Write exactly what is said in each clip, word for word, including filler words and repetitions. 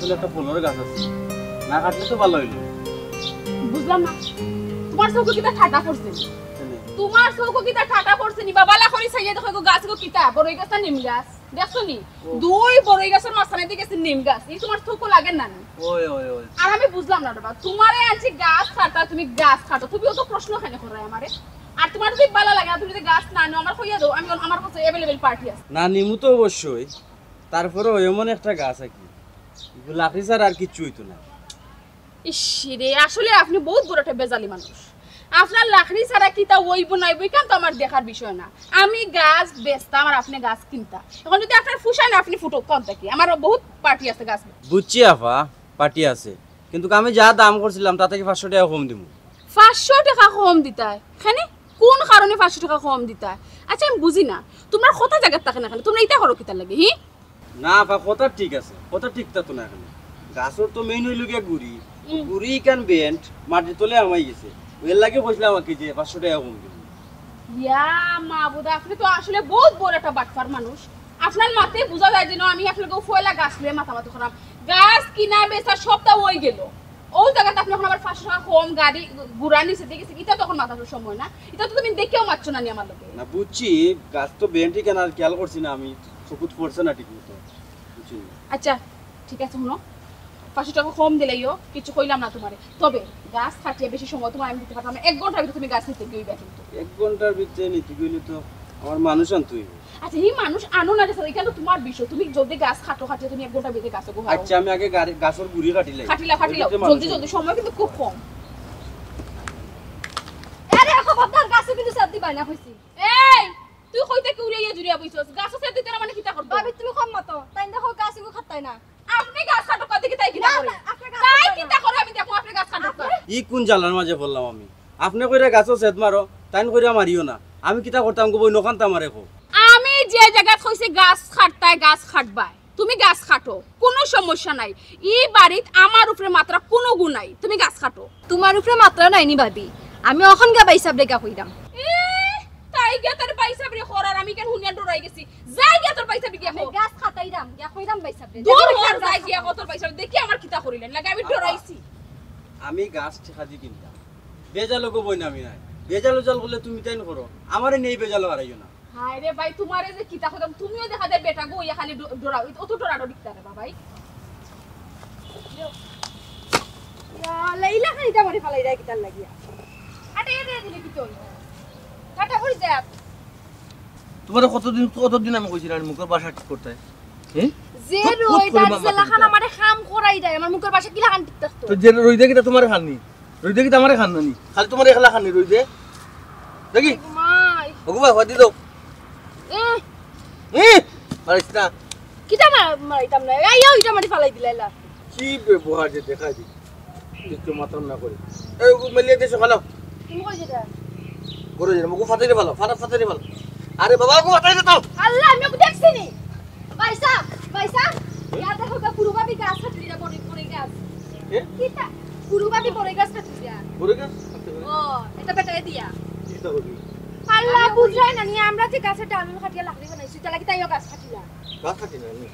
আসলে একটা ফলের গাছ আছে না কাটলে তো ভালো হইলো বুঝলাম না তোমার চৌকো কিটা ঠাটা পড়ছে তোমার চৌকো কিটা ঠাটা পড়ছে নি বাবা লাখরি চাইয়ে দেখো গাছ গো কিটা বড়ই গাছ না নিম গাছ দেখছো নি দুই বড়ই গাছের মাঝখানে দিকে আছে নিম গাছ এই তোমার চৌকো লাগে না ওই ওই ওই আর আমি বুঝলাম না বাবা তোমারে আনছি গাছ কাটা তুমি গাছ কাটো তুমি তো প্রশ্ন খানে করাই আমারে আর তোমার যদি ভালো লাগে তুমি যদি গাছ না নাও আমার কইয়া দাও আমি আমার কাছে अवेलेबल পার্টি আছে না নিমু তো অবশ্যই তারপরেও এমন একটা গাছ আছে কি লাকড়ি ছাড়া আর কিছু হইতো না ইস রে আসলে আপনি বহুত বড় একটা বেজালি মানুষ আপনার লাকড়ি ছাড়া কিটা ওই বনাইবই কাম তো আমার দেখার বিষয় না আমি গাছ বেচতাম আর আপনি গাছ কিনতা এখন যদি আপনার ফুসায় না আপনি ফুটো কোন থাকি আমার বহুত পার্টি আছে গাছ বুঝছি আফা পার্টি আছে কিন্তু আমি যা দাম করছিলাম তা থেকে পাঁচশো টাকা কম দিমু পাঁচশো টাকা কম দিতাই খানে কোন কারণে পাঁচশো টাকা কম দিতাই আচ্ছা আমি বুঝি না তোমার কথা জায়গা থাকে না খানে তোমরা এটা করো কিতা লাগে হি না আফা কথা ঠিক আছে কথা ঠিক তা তো না এখানে গাছর তো মেইন হইল গিয়া গুড়ি গুড়ি কান বেন্ট মাটির তলে আমাই গেছে এর লাগে কইছিলাম আমাকে যে পাঁচশো টাকা কম দিমু ইয়া মাবুদা আপনি তো আসলে বহুত বড় একটা বাটফার মানুষ আপনার মাথায় বোঝা যায় যে আমি আপনাকে ফয়লা গাছ লিয়ে মাথা মাথা খারাপ গাছ কিনা বেচা সবটা ওই গেল ওই জায়গাতে আপনি এখন আবার পাঁচশো টাকা কম গাড়ি ঘুরা নিছে দেখেছি এটা তখন মাথার সময় না এটা তো তুমি দেখেও মারছো না নি আমার লোকে না বুঝছি গাছ তো বেন্টই কেন আর খেয়াল করছি না আমি চকুত পড়ছে না ঠিক মতো বুঝছি আচ্ছা ঠিক আছে শুনো পাঁচশো টাকা কম দিলেইও কিছু কইলাম না তোমারে তবে গাছ কাটিয়ে বেশি সময় তোমার আমি দিতে পারতাম এক ঘন্টার ভিতরে তুমি গাছ নিতে গিয়ে কিন্তু এক ঘন্টার ভিতরে নিতে গেলে তো আমার মানুষ আনতে হইবে আচ্ছা এই মানুষ আনো না গেছে এটা তো তোমার বিষয় তুমি যদি গাছ কাটো কাটিয়ে তুমি এক ঘন্টার ভিতরে গাছ গো আচ্ছা আমি আগে গাছের গুড়ি কাটিলাই কাটিলা কাটিলা জলদি জলদি সময় কিন্তু খুব কম আরে খবরদার গাছে কিন্তু সাথ দিবাই না কইছি এই তুই কইতে কি উড়াইয়া জুড়িয়া বইছস গাছ সাথ দিতে না মানে কিটা করব ভাবি তুমি কম মত তাই দেখো গাছে গো খাতাই না আপনি গাছ কাটো কত কি তাই কিটা করে তাই কিটা করে আমি দেখো আপনি গাছ কাটো ই কোন জালার মাঝে বললাম আমি আপনি কইরা গাছও সেদ মারো তাইন কইরা মারিও না আমি কিটা করতাম গো বই নখানতা মারে কো আমি যে জায়গা কইছে গাছ কাটতাই গাছ কাটবাই তুমি গাছ কাটো কোনো সমস্যা নাই এই বাড়িত আমার উপরে মাত্রা কোনো গুণ নাই তুমি গাছ কাটো তোমার উপরে মাত্রা নাই নি ভাবি আমি অখন গা বাইসাব রেখা কইরাম এ তাই গা তোর পয়সা বরে খরার আমি কেন হুনিয়া ডরাই গেছি যাই গা তোর পয়সা বিকিয়া আমি গাছ খাতাইরাম গা কইরাম বাইসাব রে দূর হর যাই গিয়া তোর পয়সা দেখি আমার কিতা করিলেন লাগে আমি ডরাইছি আমি গাছ ঠিকা দি কিনতাম বেজালো গো বই না আমি নাই বেজালো জল বলে তুমি তাইন করো আমারে নেই বেজালো আরাইও না হায় রে ভাই তোমারে যে কিতা কইতাম তুমিও দেখা দে বেটা গো ইয়া খালি ডরাও অত ডরাডো দিকতা রে ভাই ইয়া লাইলা খাইতা মরে ফালাই রাই কিতার লাগিয়া আরে রে দিলে কি চল কাটা কই যা তোমারে কতদিন কতদিন আমি কইছিলাম মুখের ভাষা ঠিক করতে হ্যাঁ যে রইদার জেলাখান আমারে কাম করাই দেয় আমার মুখের ভাষা কি লাগান ঠিক থাকতো তো যে রইদে কিটা তোমারে খাননি রইদে কিটা আমারে খান নানি খালি তোমারে একলা খাননি রইদে দেখি মাই ওগো ভাই দি দাও এ এ পারিস না কিটা মারাইতাম না এই ওইটা মারি ফালাই দিলাইলা কি ব্যবহার যে দেখাই দি একটু মাত্রাম না করে এই মেলিয়ে দেছো ভালো তুমি কই যেটা করে যে মুখ ফাটাইলে ভালো ফাটা ফাটাইলে ভালো আরে বাবা গো ফাটাইলে দাও আল্লাহ আমি ওকে দেখছি নি ভাইসা ভাইসা ইয়া দেখো গা পুরুবাবি গাছ কাটলি না পরে পরে গাছ এ কিটা পুরুবাবি পরে গাছ কাটলি না করে গেছ ও এটা বেটায় দিয়া চিন্তা করবি আল্লাহ বুঝাই না নি আমরা যে গাছে টানুন খাটিয়া লাকড়ি বানাইছি তাহলে কি তাইও গাছ কাটিলা গাছ কাটি না আমি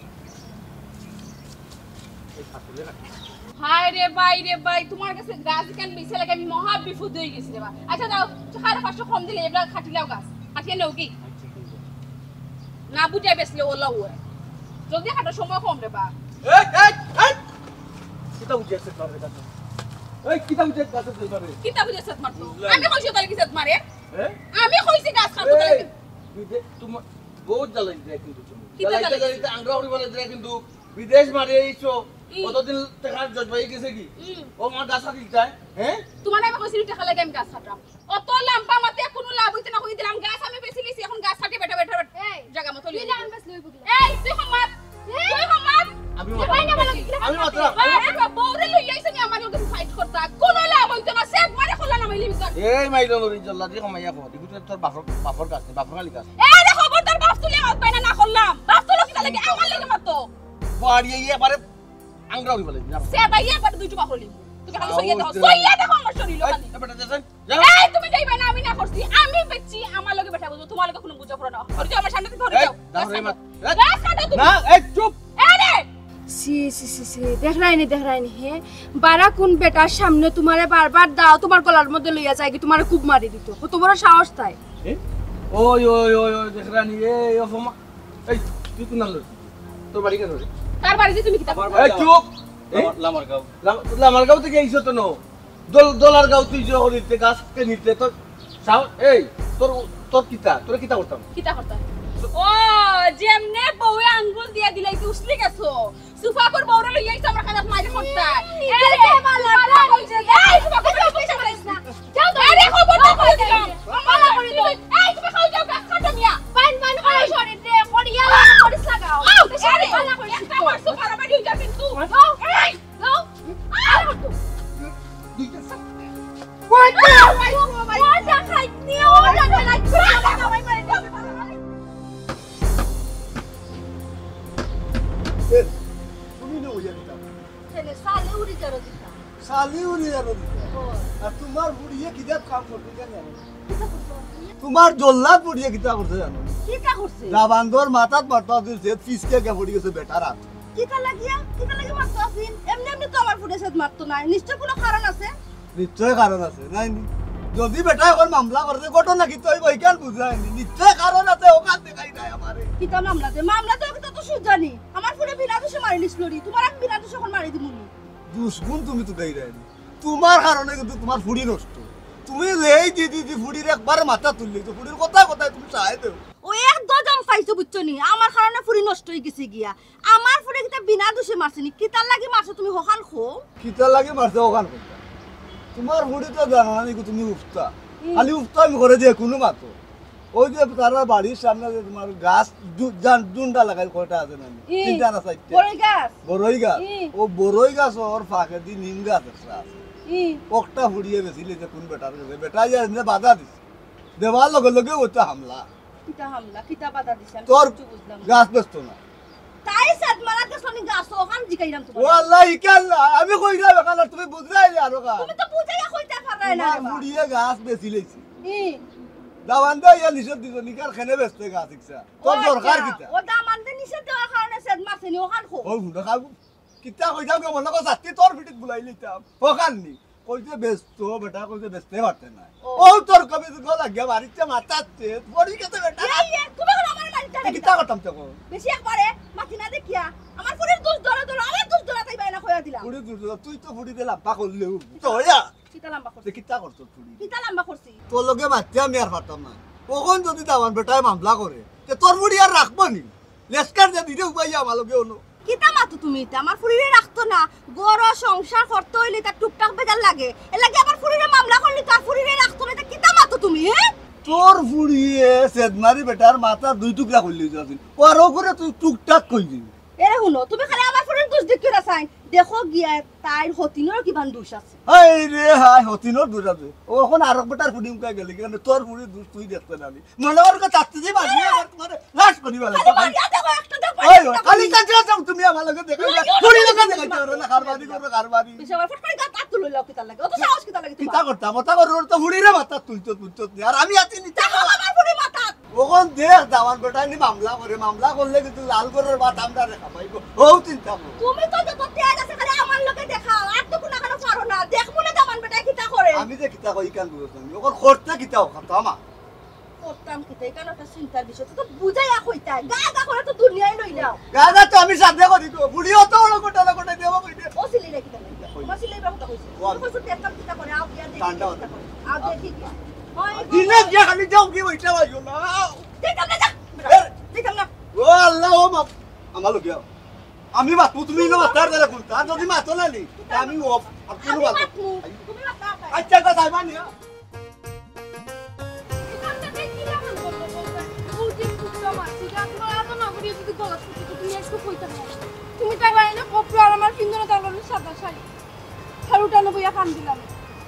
এই ফাটাইলে না হায় রে ভাই রে ভাই তোমার কাছে গাছ কেন বিছে লাগে আমি মহা বিপদ হয়ে গেছি রে ভাই আচ্ছা দাও সাড়ে পাঁচশো কম দিলে এবার খাটিলাও গাছ কাটিয়ে নেও কি না বুঝাই বেসলে ওলা ওরে যদি খাটো সময় কম রে বা এই এই এই কিটা উঠেছে তোর কাছে এই কিটা উঠেছে গাছে ধরে কিতা বুঝে সেট মারতো আমি কইছি তাহলে কি সেট মারে হ্যাঁ আমি কইছি গাছ কাটতো তাহলে বিদেশ তোমার বহুত জ্বালাই দেয় কিন্তু তুমি কিতা জ্বালাইতে জ্বালাই? জ্বালাইতে আংরা উড়ি বলে দেয় কিন্তু বিদেশ মারে এইছো কতদিন টাকার জজবাই গেছে কি ও আমার গাছা দিলতায় হ্যাঁ তোমার আমি কইছি টাকা লাগে আমি গাছ কাটতাম অত লাম্পা মতে কোনো লাভ হইতে না কই দিলাম গাছ আমি বেশি লিছি এখন গাছ কাটি বেটা বেটা এই জায়গা মতো লিয়ে লাগান বাস লই বুগলা এই তুই হমাত তুই হমাত আমি ভাই না বলো আমি মাত্র আরে বউরে লই আইছ নি আমার লগে ফাইট করতা কোনো লাভ হইতে না সেট মারে খোলা না মাইলি মিজান এই মাইলো নরি জল্লা দি কমাইয়া কো দিগুতে তোর বাফর বাফর গাছ বাফর খালি গাছ এই দেখো খবরদার বাপ তুলে হাত পাইনা না করলাম বাপ তুলো কি লাগে আমার লাগে মারতো বাড়ি এই এবারে আংরা উড়ি বলে না সেট আইয়া বাট দুইটো বাপ হলি তুমি খালি সইয়া দেখো সইয়া দেখো আমার শরীর খালি এই বেটা দেন যা এই তুমি যাইবা না আমি না করছি আমি বেচছি আমার লগে বেটা বুঝো তোমার লগে কোনো বুঝা পড়া না আর তুই আমার সামনে থেকে ধরে এই যাও দাও রে মা গাছ কাটো তুমি না এই চুপ আরে সি সি সি সি দেখ রাইনি দেখ রাইনি হে বারা কোন বেটার সামনে তোমারে বারবার দাও তোমার গলার মধ্যে লইয়া যায় কি তোমারে খুব মারি দিত কত বড় সাহস তাই ওই ওই ওই ওই দেখরানি এই অফমা এই তুই কোন নাল তোর বাড়ি কেন রে কার বাড়িতে তুমি কিতা আমার এই বাড়ি চুপ লামার গাঁও লামার গাঁও থেকে আইছো তো নো দল দলার গাঁও তুই যে হলিতে গাছ কে নিতে তো সাও এই তোর তোর কিতা তোর কিতা করতাম কিতা করতা ও যেমনে বউয়ে আঙ্গুল দিয়া দিলাই তুই উসলি গেছো সুফা কর বউরে লইয়া আইছ আমরা খানাত মাইরে করতা এই রে মালা কইছে এই সুফা কর পয়সা মারিস না যাও তো আরে খবর তো কই দিলাম মালা করি তো এই তুমি খাও যাও গাছ কাটো মিয়া পাইন মান করে সরি দে পড়িয়া করিস লাগাও আরে মালা করিস একটা মারছো পারাবাড়ি হই যাবেন তুই এই নাও আরে তো ওই ওই ওই ওই দেখাই নিও ওটা লাগবে ওই মারি যাবে তুমি না বুঝে দিতা ছেলে সালে উড়ি যারো দিতা সালি উড়ি যাবো দিতা ও আর তোমার বুড়িয়ে কিতাব কাম করতে জানো তোমার জল্লাদ বুড়িয়ে কিতাব করতে জানো কিটা করছে রাবান্দর মাথাত মারতা দিছে ফিসকে কে পড়ি গেছে বেটারা কিটা লাগিয়া কিটা লাগি মারতো আসিন এমনি এমনি তো আমার ফুটে সেট মারতো না নিশ্চয় কোনো কারণ আছে নিশ্চয় কারণ আছে নাই নি? যদি বেটা এখন মামলা করতে ঘটনা কি তুই বইকান বুঝায়নি নিশ্চয় কারণ আছে ওখান দেখাই নাই আমারে কিটা মামলা দে মামলা তো কিটা তো সুজানি আমার ফুটে বিনা দোষে মারি নিস লরি তোমার আমি বিনা দোষে এখন মারি দিমুনি দুশ্মন তুমি তো গাই রাইনি তোমার কারণে কিন্তু তোমার ফুড়ি নষ্ট তুমি লেই দি দি দি ফুড়ির একবার মাথা তুললি তো ফুড়ির কথা কথা তুমি চাই দেও ও এক দজম পাইছো বুঝছো নি আমার কারণে ফুড়ি নষ্ট হয়ে গেছে গিয়া আমার ফুড়ে কিটা বিনা দোষে মারছিনি কিটা লাগি মারছো তুমি হখান খো কিতা লাগে মারছে ওখান কথা তোমার ফুড়ি তো জানো না নাকি তুমি উফতা খালি উফতা আমি করে দিয়ে কোনো মাতো ওই যে তারা বাড়ির সামনে যে তোমার গাছ জুনটা লাগাই কয়টা আছে না ই, তিনটা না চারটা বড়ই গাছ বড়ই গাছ ই। ও বড়ই গাছ ওর ফাঁকে দি নিম গাছ একটা আছে ই একটা ফুড়িয়ে বেশিলে যে কোন বেটার কাছে বেটা যে এমনি বাধা দিছে দেওয়ার লগে লগে ওটা হামলা কিটা হামলা কিটা বাধা দিছে আমি তোর কিছু বুঝলাম না। গাছ ব্যস্ত না তাই সাত মারাতে শনি গাছ ওখান জিকাইলাম ও তোমার আল্লাহ ইকাল্লা আমি কই না বেকালা তুমি বুঝরাইলে আরো গাছ তুমি তো বুঝাইয়া কইতা পারাই না তোমার রে মা। ফুড়িয়ে গাছ বেশি লেছি ই দাওয়ান দা ইয়া নিষেধ দিছ নিকার খেনে ব্যস্ত গাছ ইচ্ছা তোর ও দরকার আচ্ছা, কিতা ও দামান দে নিষেধ দেওয়ার কারণে সেদ মারছেনি ওখান খো ওই হুন্ডা খাব কিতা কইতাম কে মনে কর সাথী তোর পিঠিত বুলাই লইতাম ওখান নি কইতে ব্যস্ত বেটা কইতে ব্যস্তে পারতে না ও। ও তোর কবি তো লাগিয়া মারিতে মাতাচ্ছে পড়ি গেছে বেটা এই এই, তুমি এখন আমার বাড়ি চলে কিতা করতাম তো বেশি একবারে মাটি না দেখিয়া আমার ফুলের দোষ ধরে ধরে আমার দোষ ধরা তাই বাইনা কইয়া দিলাম ফুড়ি তুই তুই তো ফুড়ি দিলাম পা করলেও তো হইয়া কিতা লম্বা করছি তুই কিতা করছ ফুড়ি কিতা লম্বা করছি তোর লগে বাচ্চা আমি আর পারতাম না কখন যদি দাওয়ান বেটায় মামলা করে তে তোর ফুড়ি আর রাখবো নি লেসকার যে দিতে উপায় আমার লগে অনু কিতা মাতো তুমি এটা আমার ফুলিরে রাখতো না গড় সংসার করতে হইলে তার টুকটাক বেজার লাগে এর লাগে আমার ফুলিরে মামলা করলি তার ফুলিরে রাখতো না এটা কিতা মাতো তুমি হ্যাঁ তোর ফুড়িয়ে সেদমারি বেটার মাথা দুই টুকরা করলি যাচ্ছিল ওর করে তুই টুকটাক কই দিবি এ শুনো তুমি খালি আমার ফুলির দোষ দেখিও না চাই দেখো গিয়া তাইর হতিনের কিমান দোষ আছে হাই রে হাই হতিনোর দূর আছে ও এখন আর বেটার ফুড়ি মুখে গেলি কেন তোর ফুড়ি দূর তুই দেখতে না আমি মনে ওর কা চাচ্ছি যে মারি আর তোমার লাশ করি বলে খালি মারিয়া দেখো একটা দেখো ওই ওই, খালি কাছে যাও তুমি আমার লগে দেখাই ফুড়ি লগে দেখাই তোর না কারবারি করো কারবারি বেশি আমার ফট করে গা তাত তুলে লাও কিতা লাগে অত সাহস কিতা লাগে কিতা তোমার করতাম ওটা করে ওর তো ফুড়ি রে মাথা তুলতো তুলতো আর আমি আছি নিতে দেখো আমার ফুলি মাথা ওখন দেখ দাওয়ান বেটা নি মামলা করে মামলা করলে কিন্তু লাল করার বাত আমরা রেখা পাইবো ও চিন্তা করো তুমি তো যত তেজ আছে খালি আমার লগে দেখাও আর তো কোনো কারো পারো না দেখবো না দামান বেটা কিতা করে আমি যে কিতা কই কান বুঝতাম ওখন করতে কিতা কথা আমা করতাম কিতা এখানে একটা চিন্তার বিষয় তো বুঝাইয়া কইতা গা গা করে তো দুনিয়ায় লইলাও গাদা তো আমি সাথে করি গো বুড়িও তো ওর কোটা কোটা দেব কই দে ও সিলি রে কিতা লাগে ও সিলি রে কথা কইছে ও আমি- ও কইছে দেখতাম কিতা করে আও গিয়া দেখি ঠান্ডা কিতা করে। আও দেখি গিয়া ওই দিনে যে খালি যাও কি বইটা বাইও না দেখতাম না যা দেখতাম না ও আল্লাহ ও মা আমার লোক যাও আমি বাপু তুমি না মাতার ধরে কোনটা যদি মাতো না নি আমি ও আর কোনো আমি বাত মাতমু তুমি মাতা আচ্ছা কথা মানি এখানটা দেখি না মন করলো বলতে ও যে কুত্তা মারছি যা তোমার এত না করিয়ে যদি গলা ছুটি তুমি একটু কইতা না তুমি টাকা এনে কপড় আর আমার পিন্দনে তাললে সাদা শাড়ি হারুটা না বইয়া কান দিলাম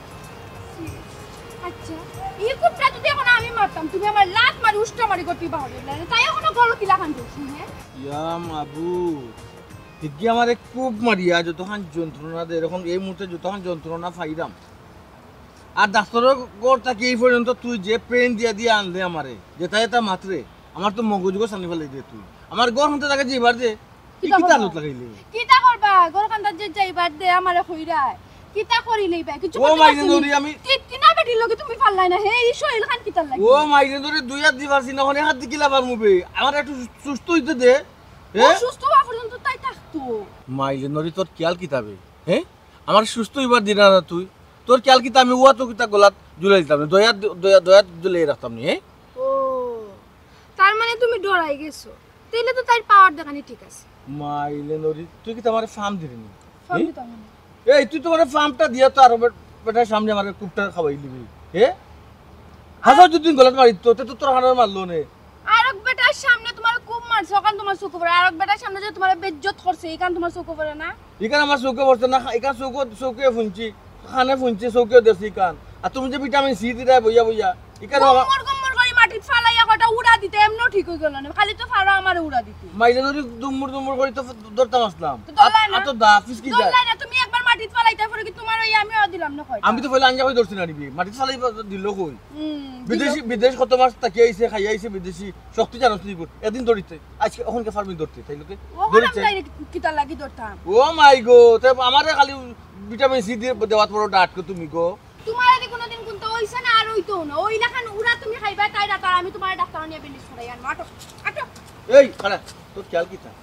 আচ্ছা এই কুত্তা যদি এখন আমি মারতাম তুমি আমার লাত মারি উষ্টা মারি করতে পারবে না তাই এখনো গলো কিলা কান দিছি হ্যাঁ ইয়া মাবু হিগি আমারে খুব মারিয়া যতক্ষণ যন্ত্রণা দে এরকম এই মুহূর্তে যতক্ষণ যন্ত্রণা পাইলাম আর ডাক্তারের গড় থাকি এই পর্যন্ত তুই যে পেন দিয়া দিয়ে আনলে আমারে যেটা এটা মাত্রে আমার তো মগজগো সানি ফেলে দে তুই আমার গড় হতে থাকে যে এবার যে কি কি তালত লাগাইলে কিতা করবা ঘর কান্দার যে যাইবার দে আমারে কইরায় কিতা করিলেই ভাই কিছু ও মাইরে ধরি আমি তিনা বেটির লগে তুমি পারলাই না হে এই শরীর খান কিতা লাগে ও মাইরে ধরে দুই হাত দিবারছি না ওখানে হাত দিকিলা পার মুবে আমার একটু সুস্থ হইতে দে ও সুস্থ হওয়া পর্যন্ত তাই থাকতো মাইলে নরি তোর খেয়াল কিতাবে হ্যাঁ আমার সুস্থ হইবার দিনা না তুই তোর খেয়াল কিতা আমি ওয়া তো কিতা গলাত ঝুলাই দিতাম না দয়া দয়া দয়া ঝুলাই রাখতাম নি হ্যাঁ ও তার মানে তুমি ডরাই গেছো তাইলে তো তার পাওয়ার দেখানি ঠিক আছে মাইলে নরি তুই কি তোমার ফার্ম দিলি নি ফোন দিতাম না এই তুই তোমার ফার্মটা দিয়া তো আর বেটার সামনে আমার কুপটা খাওয়াই দিবি হ্যাঁ হাজার যদি গলাত মারি তো তো তোর হাড় মারলো নে আরেক বেটার সামনে তোমার খুব মারছে ওখান তোমার চোখ পড়ে আরেক বেটার সামনে যে তোমার বেজ্জত করছে এইখান তোমার চোখ পড়ে না এখানে আমার চৌকে বসছে না এখানে চৌকে চৌকে ফুনছি খানে ফুনছি চৌকে দেখছি কান আর তুমি যে ভিটামিন সি দিরা বইয়া বইয়া এখানে গম্মর গম্মর করে মাটিত ফালাইয়া কটা উড়া দিতে এমনও ঠিক হয়ে গেল না খালি তো ফাড়া আমারে উড়া দিতে মাইলে ধরে দুমুর দুমুর করে তো ধরতাম আসলাম তো ধরলাই না? আর তো দা ফিসকি যায় দলাই না তুমি একবার মাটিত ফালাইতে পরে কি তোমার ওই আমিও দিলাম না কয়টা আমি তো পয়লা আঞ্জা হয়ে ধরছি না নিবি মাটি ফালাই দিল কই হুম বিদেশি বিদেশ কত মাস তাকিয়ে আইছে খাই আইছে বিদেশি শক্তি জানোস নি এদিন ধরিতে আজকে ওখানকে ফার্মিং ধরতে তাই লোকে ওখানে ধরিছে তাই কিতা লাগি ধরতাম ও মাই গো তাই আমারে খালি ভিটামিন সি দিয়ে দেওয়াত বড় ডাট কো তুমি গো তোমার এদি কোনোদিন কোনটা হইছে না আর হইতো না ওই লাখান উড়া তুমি খাইবা তাই রাত আর আমি তোমার ডাক্তার নিয়ে বেন্ডিস করাই আনবো আটো আটো এই খালা তোর খেয়াল কি তা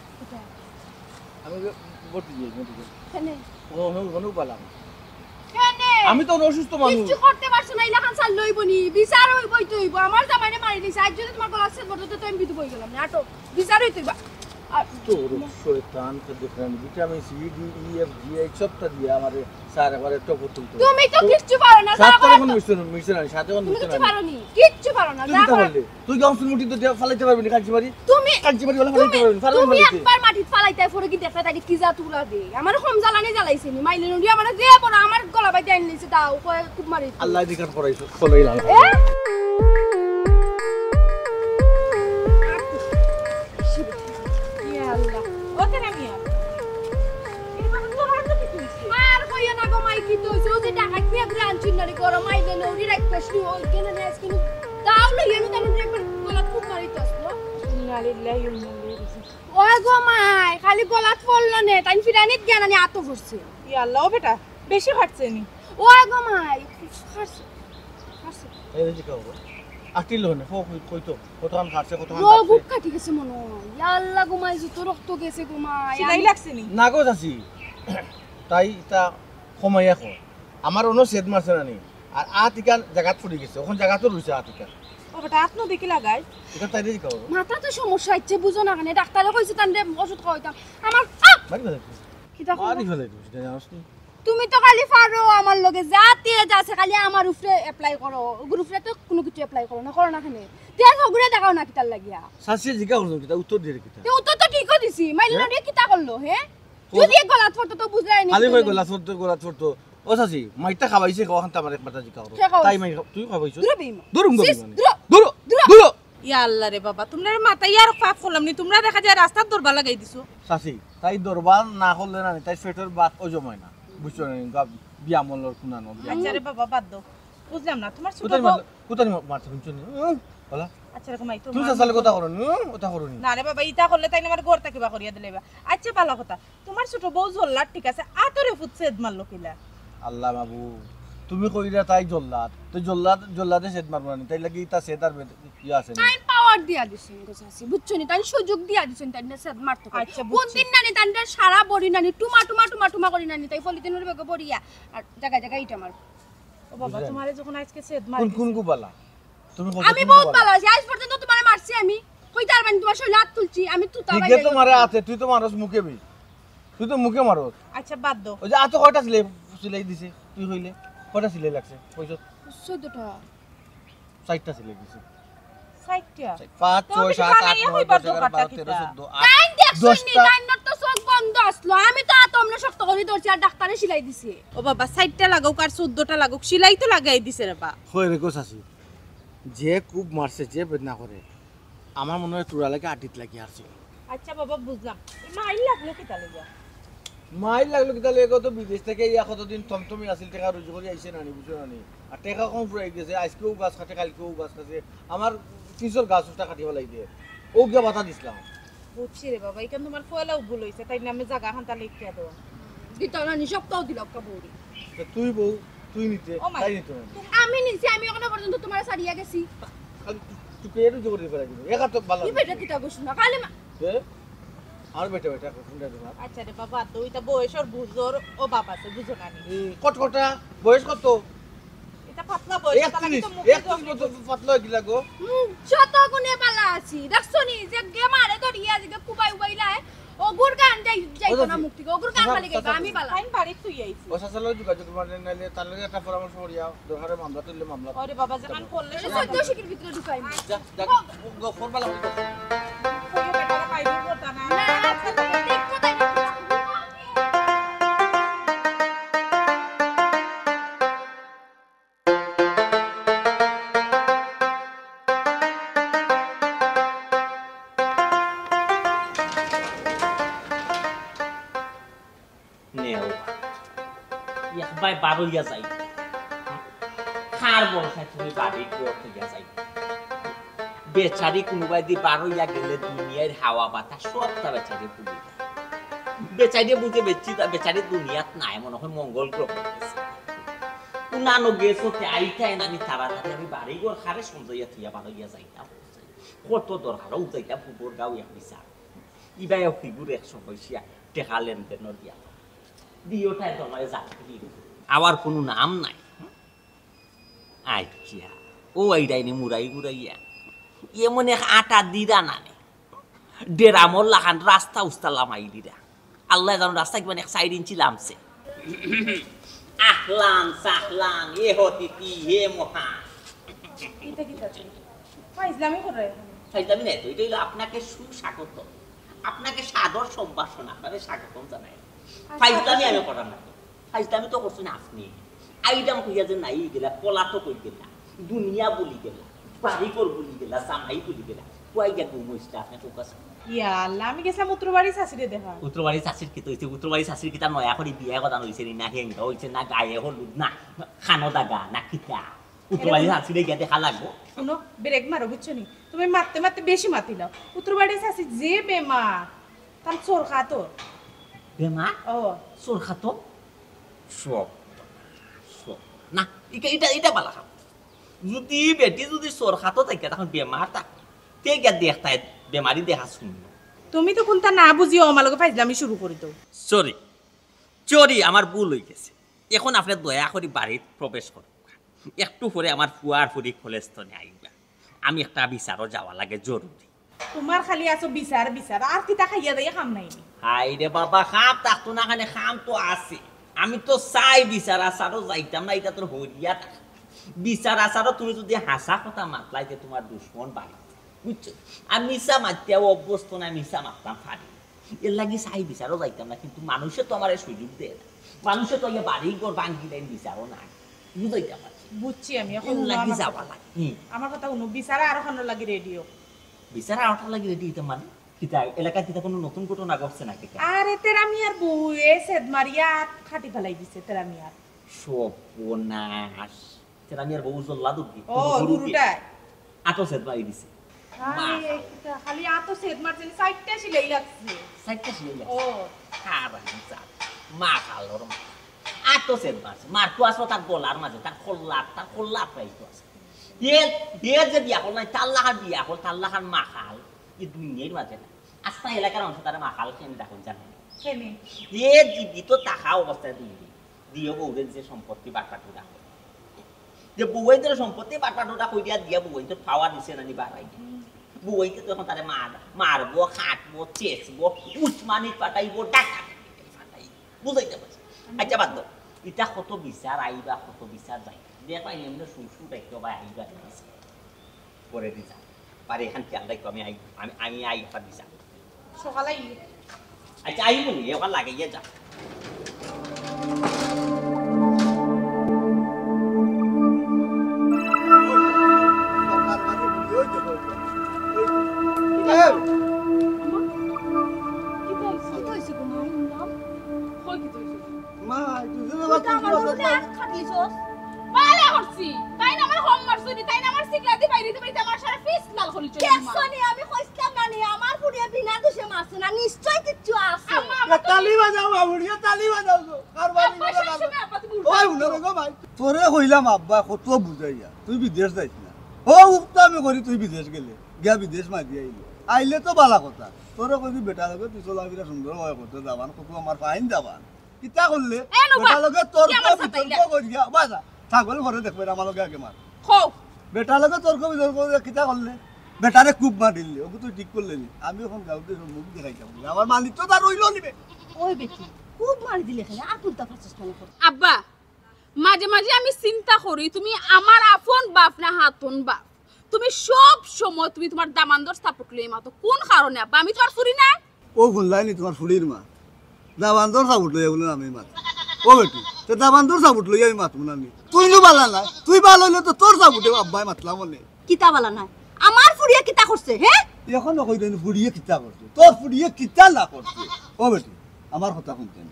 আমি বটি দিয়ে বটি দিয়ে কেনে ও ও গনু পালাম কেনে আমি তো অসুস্থ মানুষ কিছু করতে পারছো না এই লাখান চাল লইব নি বিচার হইবই তো হইব আমার জামাইনে মারি দিছে আজ যদি তোমার গলা সেট বলতো তো আমি বিধু বই গেলাম না আটো বিচার হইতে হইবা তোর শয়তান কে দেখলাম vitamin C D E F G H সবটা দিয়ে আমারে স্যার একবারে টপ তুলতে তুমি তো কিচ্ছু পারো না যা সাত করো কোন মিশন মিশন আছে সাথে কোন তুমি মিশন কিচ্ছু আছে পারো নি কিচ্ছু পারো না তুই যা কি করো বললি তুই গাউন মুটি তো ফালাইতে পারবি না কাঞ্চি বাড়ি তুমি কাঞ্চি বাড়ি বলে ফালাইতে তুমি পারবি ফারুন তুমি বলিতে একবার মাটিত ফালাইতে পরে কি দেখতে তাই কি যা তুলা দে আমার কম জ্বালানি জ্বালাইছে নি মাইলে নড়ি আমার যে বড় আমার গলা বাইতে আনি নিছে দাও কয় খুব মারি আল্লাহ দিকার করাইছো ফলাইলাম এ ইয়া আল্লাহ ওকে না মিয়া এরকম তো আর কি কইছি আর কইয়া না গো মাই কি দইছে ও যে টাকা কি একবার আনছিন না গরম মাইলে নড়ি রাখতে শুনি ওই কেন নেস কিনু দাও না এনু কেন একবার গলা খুব মারি তো আসলো ইন্না লিল্লাহি ওয়া ইন্না ইলাইহি রাজিউন ওই গো মাই খালি গলাত পড়লো নে তাই ফিরানিত জ্ঞান আনি আতো করছে ইয়া আল্লাহ ও বেটা বেশি ফাটছে নি ওই গো মাই খাসছে খাসছে এই যে কাও আটিল হনে ফো কইতো কতখান খাচ্ছে কতখান রোগ খাচ্ছে কাটি গেছে মনে হয় ইয়া আল্লাহ ঘুমাইছি তো রক্ত গেছে ঘুমাই সিলাই লাগছে নি না গো যাচ্ছি তাই তা সময় এখন আমার অন্য সেট মারছে না নি আর আতিকান জায়গাত পড়ে গেছে ওখান জায়গাতো রইছে আতিকান ও বেটা আপনি দেখি লাগাই এটা তাই দেখি কাও মাথা তো সমস্যা হচ্ছে বুঝো না কেন ডাক্তারে কইছে তান্ডে ওষুধ খাওয়াইতাম আমার আহ! মারি ফেলে কিতা করবো? মারি ফেলে তুই সেটা জানোস নি তুমি তো খালি পারো আমার লগে যা তেজ আছে খালি আমার উপরে অ্যাপ্লাই করো ওগুর উপরে তো কোনো কিছু অ্যাপ্লাই করো না করো না কেন তেজ ওগুরে দেখাও না কিতার লাগিয়া সাসিয়ে জিজ্ঞা করলাম কিতা উত্তর দিয়ে কিতা তে উত্তর তো ঠিকই দিছি মাইলে না কিতা করলো হে যদি গলাত পড়তো তো বুঝলাই নি খালি কই গলা ছড়তো গলা ছড়তো ও সাসি মাইটা খাবাইছে কোখান তা আমারে মাথা জিজ্ঞা করো কে খাওয়াইছে? তাই মাই তুই খাবাইছো দূরে বেইমা দূরম গবি সিস, মানে দূর। দূর দূর। দূর ইয়া আল্লাহ রে বাবা তোমরা মাথা ইয়ার পাপ করলাম নি তোমরা দেখা যায় রাস্তার দরবার লাগাই দিছো সাসি তাই দরবার না করলে না তাই পেটের বাত অজমায় না বুঝছো না গাব বিয়ামলর কুনানো আচ্ছা রে বাবা বাদ দাও বুঝলাম না তোমার ছোট কোথায় বউ মার কোথায় মারতে শুনছো নি বলা আচ্ছা রে মাই তুমি সাসালে কথা করো নি কথা করো নি না রে বাবা ইটা করলে তাই আমার ঘর থেকে বা করিয়া দিলে বা আচ্ছা ভালো কথা তোমার ছোট বউ জল্লাদ ঠিক আছে আতরে ফুটছে মারলো কিলা আল্লাহ বাবু তুমি কইরা তাই জল্লাদ তো জল্লাদ জল্লাদে সেদ মারবো না তাই লাগি তা সেদার ইয়া আছে না টাইম পাওয়ার দিয়া দিছেন গো চাচি বুঝছো নি তাই সুযোগ দিয়া দিছেন তাই না সাদ মারতে পারে আচ্ছা, কোন বুঝছি। দিন নানি তান্ডা সারা বড়ি নানি টুমা টুমা টুমা টুমা করি নানি তাই পলিথিনের বেগে বড়িয়া আর জায়গা জায়গা ইটা মার ও বাবা বুঝলেন? তোমারে যখন আজকে সেদ কোন মারি কোন গুবালা তুমি কইছো আমি বহুত ভালো আছি আজ পর্যন্ত তোমারে মারছি আমি কইতে পারবেন তোমার শরীরে হাত তুলছি আমি তুতা ঠিক বাইরে তো মারে আছে তুই তো মারস মুখে বি তুই তো মুখে মারস আচ্ছা বাদ দাও ওই যে আতো কয়টা সিলাই সিলাই দিছে তুই হইলে কয়টা সিলাই লাগছে কইছো চোদ্দটা চারটা সিলাই দিছে সাইটটা পাঁচ তো ছয় বেশি সাত আট বানাইয়া নয় হইবার দশ এগারো দরকারটা বারো তেরো কিতা? চোদ্দ আট টাইম দেখছনি দশটা। টাইম তো চোখ বন্ধ আসলো আমি তো আত আমরা শক্ত করে ধরছি আর ডাক্তারে সিলাই দিছে ও বাবা সাইটটা লাগাও আর চোদ্দটা লাগাও সিলাই তো লাগাই দিছে রে বা হয়ে রে গোসাসি যে খুব মারছে যে বেদনা করে আমার মনে হয় তোরা লাগে আটিত লাগি আসছে আচ্ছা বাবা বুঝলাম মাইল লাগলো কি তালে যা মাইল লাগলো কি তাহলে তো বিদেশ থেকে ইয়া কতদিন থমথমি আসিল টাকা রুজি করে আইছে নানি বুঝছো নানি আর টাকা কম ফুরাই গেছে আজকেও গাছ কাটে কালকেও গাছ কাটে আমার তিনশোর গাছ ওটা কাটিব লাগি দিয়ে ও গিয়া বাতা দিছিলাম বুঝছি রে বাবা এখান তোমার ফয়লাও ভুল হইছে তাই নামে জায়গা খান তাহলে লিখিয়া দেওয়া দিতাও না নি সপ্তাহ দিল কাবুরি তা তুই বউ তুই নিতে ও মাই তাই নিতে হবে। আমি নিছি আমি এখনো পর্যন্ত তোমার সারিয়া গেছি খালি তুই পেয়ে জোর দিয়ে ফেলা দিবি একা তো ভালো কি বেটা দিতা গোছ না খালি মা এ, আর বেটা বেটা কোনটা তোমার আচ্ছা রে বাবা দুইটা বয়সর বুঝোর ও বাপ আছে বুঝো না নি এই কটকটা বয়স কত এটা পাতলা বয়স তাহলে একত্রিশ তো মুখে একত্রিশ মতো পাতলা গিলা গো হুম যত গুনে পালা আছি দেখছো নি যে গে মারে তো রিয়া যে কুবাই উবাইলাই ওগুর গান যাই যাইতো না মুক্তি ওগুর গান খালি গাইবা আমি পালা ফাইন বাড়ি তুই আইছি প্রশাসনের যোগাযোগ মানে নাইলে তার লগে একটা পরামর্শ করিয়া দরকারে মামলা তুললে মামলা ওরে বাবা যখন করলে এটা সত্য শিকির ভিতরে ঢুকাই না যা যা গো ফোন বালা কইও বেটারা পাইবো করতা না আচ্ছা তুমি দেখো তাই না নেও একবার বারো ইয়া যাই খার বলখায় তুমি বাড়ি করতে গিয়া যাই বেচারি কোনোবাই দি বারো ইয়া গেলে দুনিয়ার হাওয়া বাতাস সবটা বেচারি পুড়ে যায় বেচারি বুঝে বেচি তা বেচারি দুনিয়াত নাই মনে হয় মঙ্গল গ্রহ গেছে কোনানো গেছো তে আইতাই নানি তাড়াতাড়ি আমি বাড়ি ঘর খারে সঞ্জয়া থিয়া বারো ইয়া যাইতাম কত দরকার যাইতা ফুবর গাও এক বিচার ইবাই ফিগুর একশো পয়সা টেকা লেনদেনের দিয়া দিওটাই তোমার যাত্রী আবার কোনো নাম নাই আচ্ছা ও এইটাইনি মুরাই মুরাইয়া এমন এক আটা দিদা নানে ডেরামর লাখান রাস্তা উস্তা লামাই দিদা আল্লাহ জানো রাস্তা কি মানে এক সাইড ইঞ্চি লামছে আহলান সাহলান এ হতি কি হে মহা এটা কি তাতে ফাইজলামি করে ফাইজলামি নাই তো এটা হলো আপনাকে সুস্বাগত আপনাকে সাদর সম্ভাষণ আপনাদের স্বাগতম জানাই ফাইজলামি আমি করার না ফাইজলামি তো করছেন আপনি আইডাম কইয়া যে নাই গেলা কলা তো কই গেলা দুনিয়া বলি গেলা বাড়িঘর বলি গেলা জামাই বলি গেলা কই গিয়া ঘুমইছটা আপনি ফোকাস ইয়া আল্লাহ আমি গেছিলাম উত্তরবাড়ি শাশুড়ি দেখা উত্তরবাড়ি শাশুড়ি কি তো হইছে উত্তরবাড়ি শাশুড়ি কি তার নয়া করে বিয়া কথা হইছে না হেঙ্গা হইছে না গায়ে হলুদ না খানো দাগা না কিতা উত্তরবাড়ি শাশুড়ি গিয়া দেখা লাগবো শুনো ব্রেক মারো বুঝছো নি তুমি মারতে মারতে বেশি মাতিলাও উত্তরবাড়ি শাশি যে বেমার তার চোর খাতো বেমা ও চোর খাতো সব সব না এটা এটা এটা বালা খাম যদি বেটি যদি চোর খাতো থাকে তখন বেমার থাক তে গিয়া দেখতাই বেমারি দেখা শূন্য তুমি তো কোনটা না বুঝিও আমার লগে ফাইজলামি শুরু করে দাও সরি চরি আমার ভুল হয়ে গেছে এখন আপনার দয়া করে বাড়ির প্রবেশ করুন একটু পরে আমার ফুয়ার ফুরি কলেজস্থনে আইবা আমি একটা বিচারও যাওয়া লাগে জরুরি তোমার খালি আছো বিচার বিচার আর কিতা খাইয়া দেয়া কাম নাই নি হাই রে বাবা খাম থাকতো না খানে খাম তো আছে আমি তো চাই বিচার আচারও যাইতাম না এটা তোর হরিয়া থাকে বিচার আচারও তুমি যদি হাসা কথা মাতলাইতে তোমার দুশ্মন বাড়ি বুঝছো আমি মিশা মারতেও অভ্যস্ত না মিশা মারতাম ফাড়ি এর লাগি চাই বিচারও যাইতাম না কিন্তু মানুষে তো আমার সুযোগ দেয় না মানুষে তো ইয়ে বাড়ি ঘর ভাঙ্গি দেয় বিচারও নাই বুঝাইতে পারছি বুঝছি আমি এখন এর শুনো লাগি আমার যাওয়া কথা। লাগে হুম আমার কথা শুনো বিচার আর ওখানে লাগি রেডিও বিচার আওটা লাগি রেডি হইতে মানে কিতা এলাকায় কিতা কোনো নতুন ঘটনা ঘটছে নাকি আরে তেরামিয়ার বউ এ সেদ মারিয়া খাটি ফেলাই দিছে তেরামিয়ার সর্বনাশ সেটা আমি আর বউ জল্লা দুর্গি ও গুরুটাই আটো সেট মারি দিছে আরে কিতা খালি আতো সেদ মারছেন সাইডটা ছিলেই লাগছে সাইডটা ছিল ও খাবার চাল মা খালোর মা আটো সেট মারছে মার তো আসলো তার গলার মাঝে তার খোল্লা তার খোল্লা পাইতো আছে এ এ যে বিয়া হল নাই তার লাহার বিয়া হল তার লাহার মা খাল এই দুনিয়ার মাঝে না আস্তা এলাকার অংশ তার মা খাল কেন দেখুন জানেন কেনে এ জীবিত টাকা অবস্থায় দুই দিয়ে বউদের যে সম্পত্তি বাটপাটুটা যে বউদের সম্পত্তি বাটপাটুটা কই দিয়া দিয়া বউই তো পাওয়ার দিছে নানি বাড়াই বউইকে তখন তারে মার মারবো খাটবো চেসবো উসমানি পাঠাইবো ডাকা পাঠাই বুঝাইতে পারছি আচ্ছা বাদ দাও এটা কত বিচার আইবা কত বিচার যাই দেখো এমনি শুনশু দেখতে বা আইবা পরে দিছা পারে এখান খেয়াল রাখো আমি আই আমি আমি আই একটা দিছা সকালে আচ্ছা আইব নি ওখানে লাগাইয়া যা মা দুজনে বাকি পালা করছি তাই না আমার হোম মারছনি তাই না আমার সিগলা দি বাইরে দিতে আমার সারা ফিস লাল করি চলি কেসনি আমি কইছিলাম না নি আমার বুড়িয়া বিনা দোষে মারছে না নিশ্চয় কিছু আছে তালি বাজাও বাবুড়িয়া তালি বাজাও তো কারবারি আব্বা, করে সবসময় আব্বা তুমি ওই উল্টা উনারে গো ভাই তোরে কইলাম আব্বা কত বুঝাইয়া তুই বিদেশ যাইছ না ও উক্ত আমি করি তুই বিদেশ গেলে গিয়া বিদেশ মাঝি আইলে আইলে তো বালা কথা তোরে কইবি বেটা লগে তুই চলাফেরা সুন্দর হয় করতে যাবান কত আমার ফাইন যাবান কিতা করলে এ নবা, বেটা লগে তোর কি আমার বিতর্ক সাপাইলা? করিয়া বাজা ছাগল ঘরে দেখবে আমার লগে আগে মার হোক বেটা লগে তর্ক বিতর্ক করিয়া কিতা করলে বেটারে খুব মার দিলি ওকে তুই ঠিক করলে নি আমি এখন গাউতে মুখ দেখাইতাম আমার মালিক তো তার রইল নিবে ওই বেটি খুব মারি দিলে এখানে আর কোনটা ফাঁসিস মনে কর আব্বা মাঝে মাঝে আমি চিন্তা করি তুমি আমার আপন বাপ না হাতন বাপ তুমি সব সময় তুমি তোমার দামান্দর সাপোর্ট লই মাতো কোন কারণে আব্বা আমি তোমার ফুরি না ও গুনলাইনি তোমার ফুলির মা দাবান্দর সাবুট লইয়া বলে আমি মাত ও বেটি তে দাবান্দর সাবুট লইয়া আমি মাতমু না আমি তুই নো বালা না তুই বালা হইলে তো তোর সাবুটে আব্বাই মাতলা বলে কিতা বালা নাই আমার ফুড়িয়া কিতা করছে হ্যাঁ এখনো কই দেন ফুড়িয়ে কিতা করছে তোর ফুড়িয়ে কিতা না করছে ও বেটি আমার কথা শুনতেন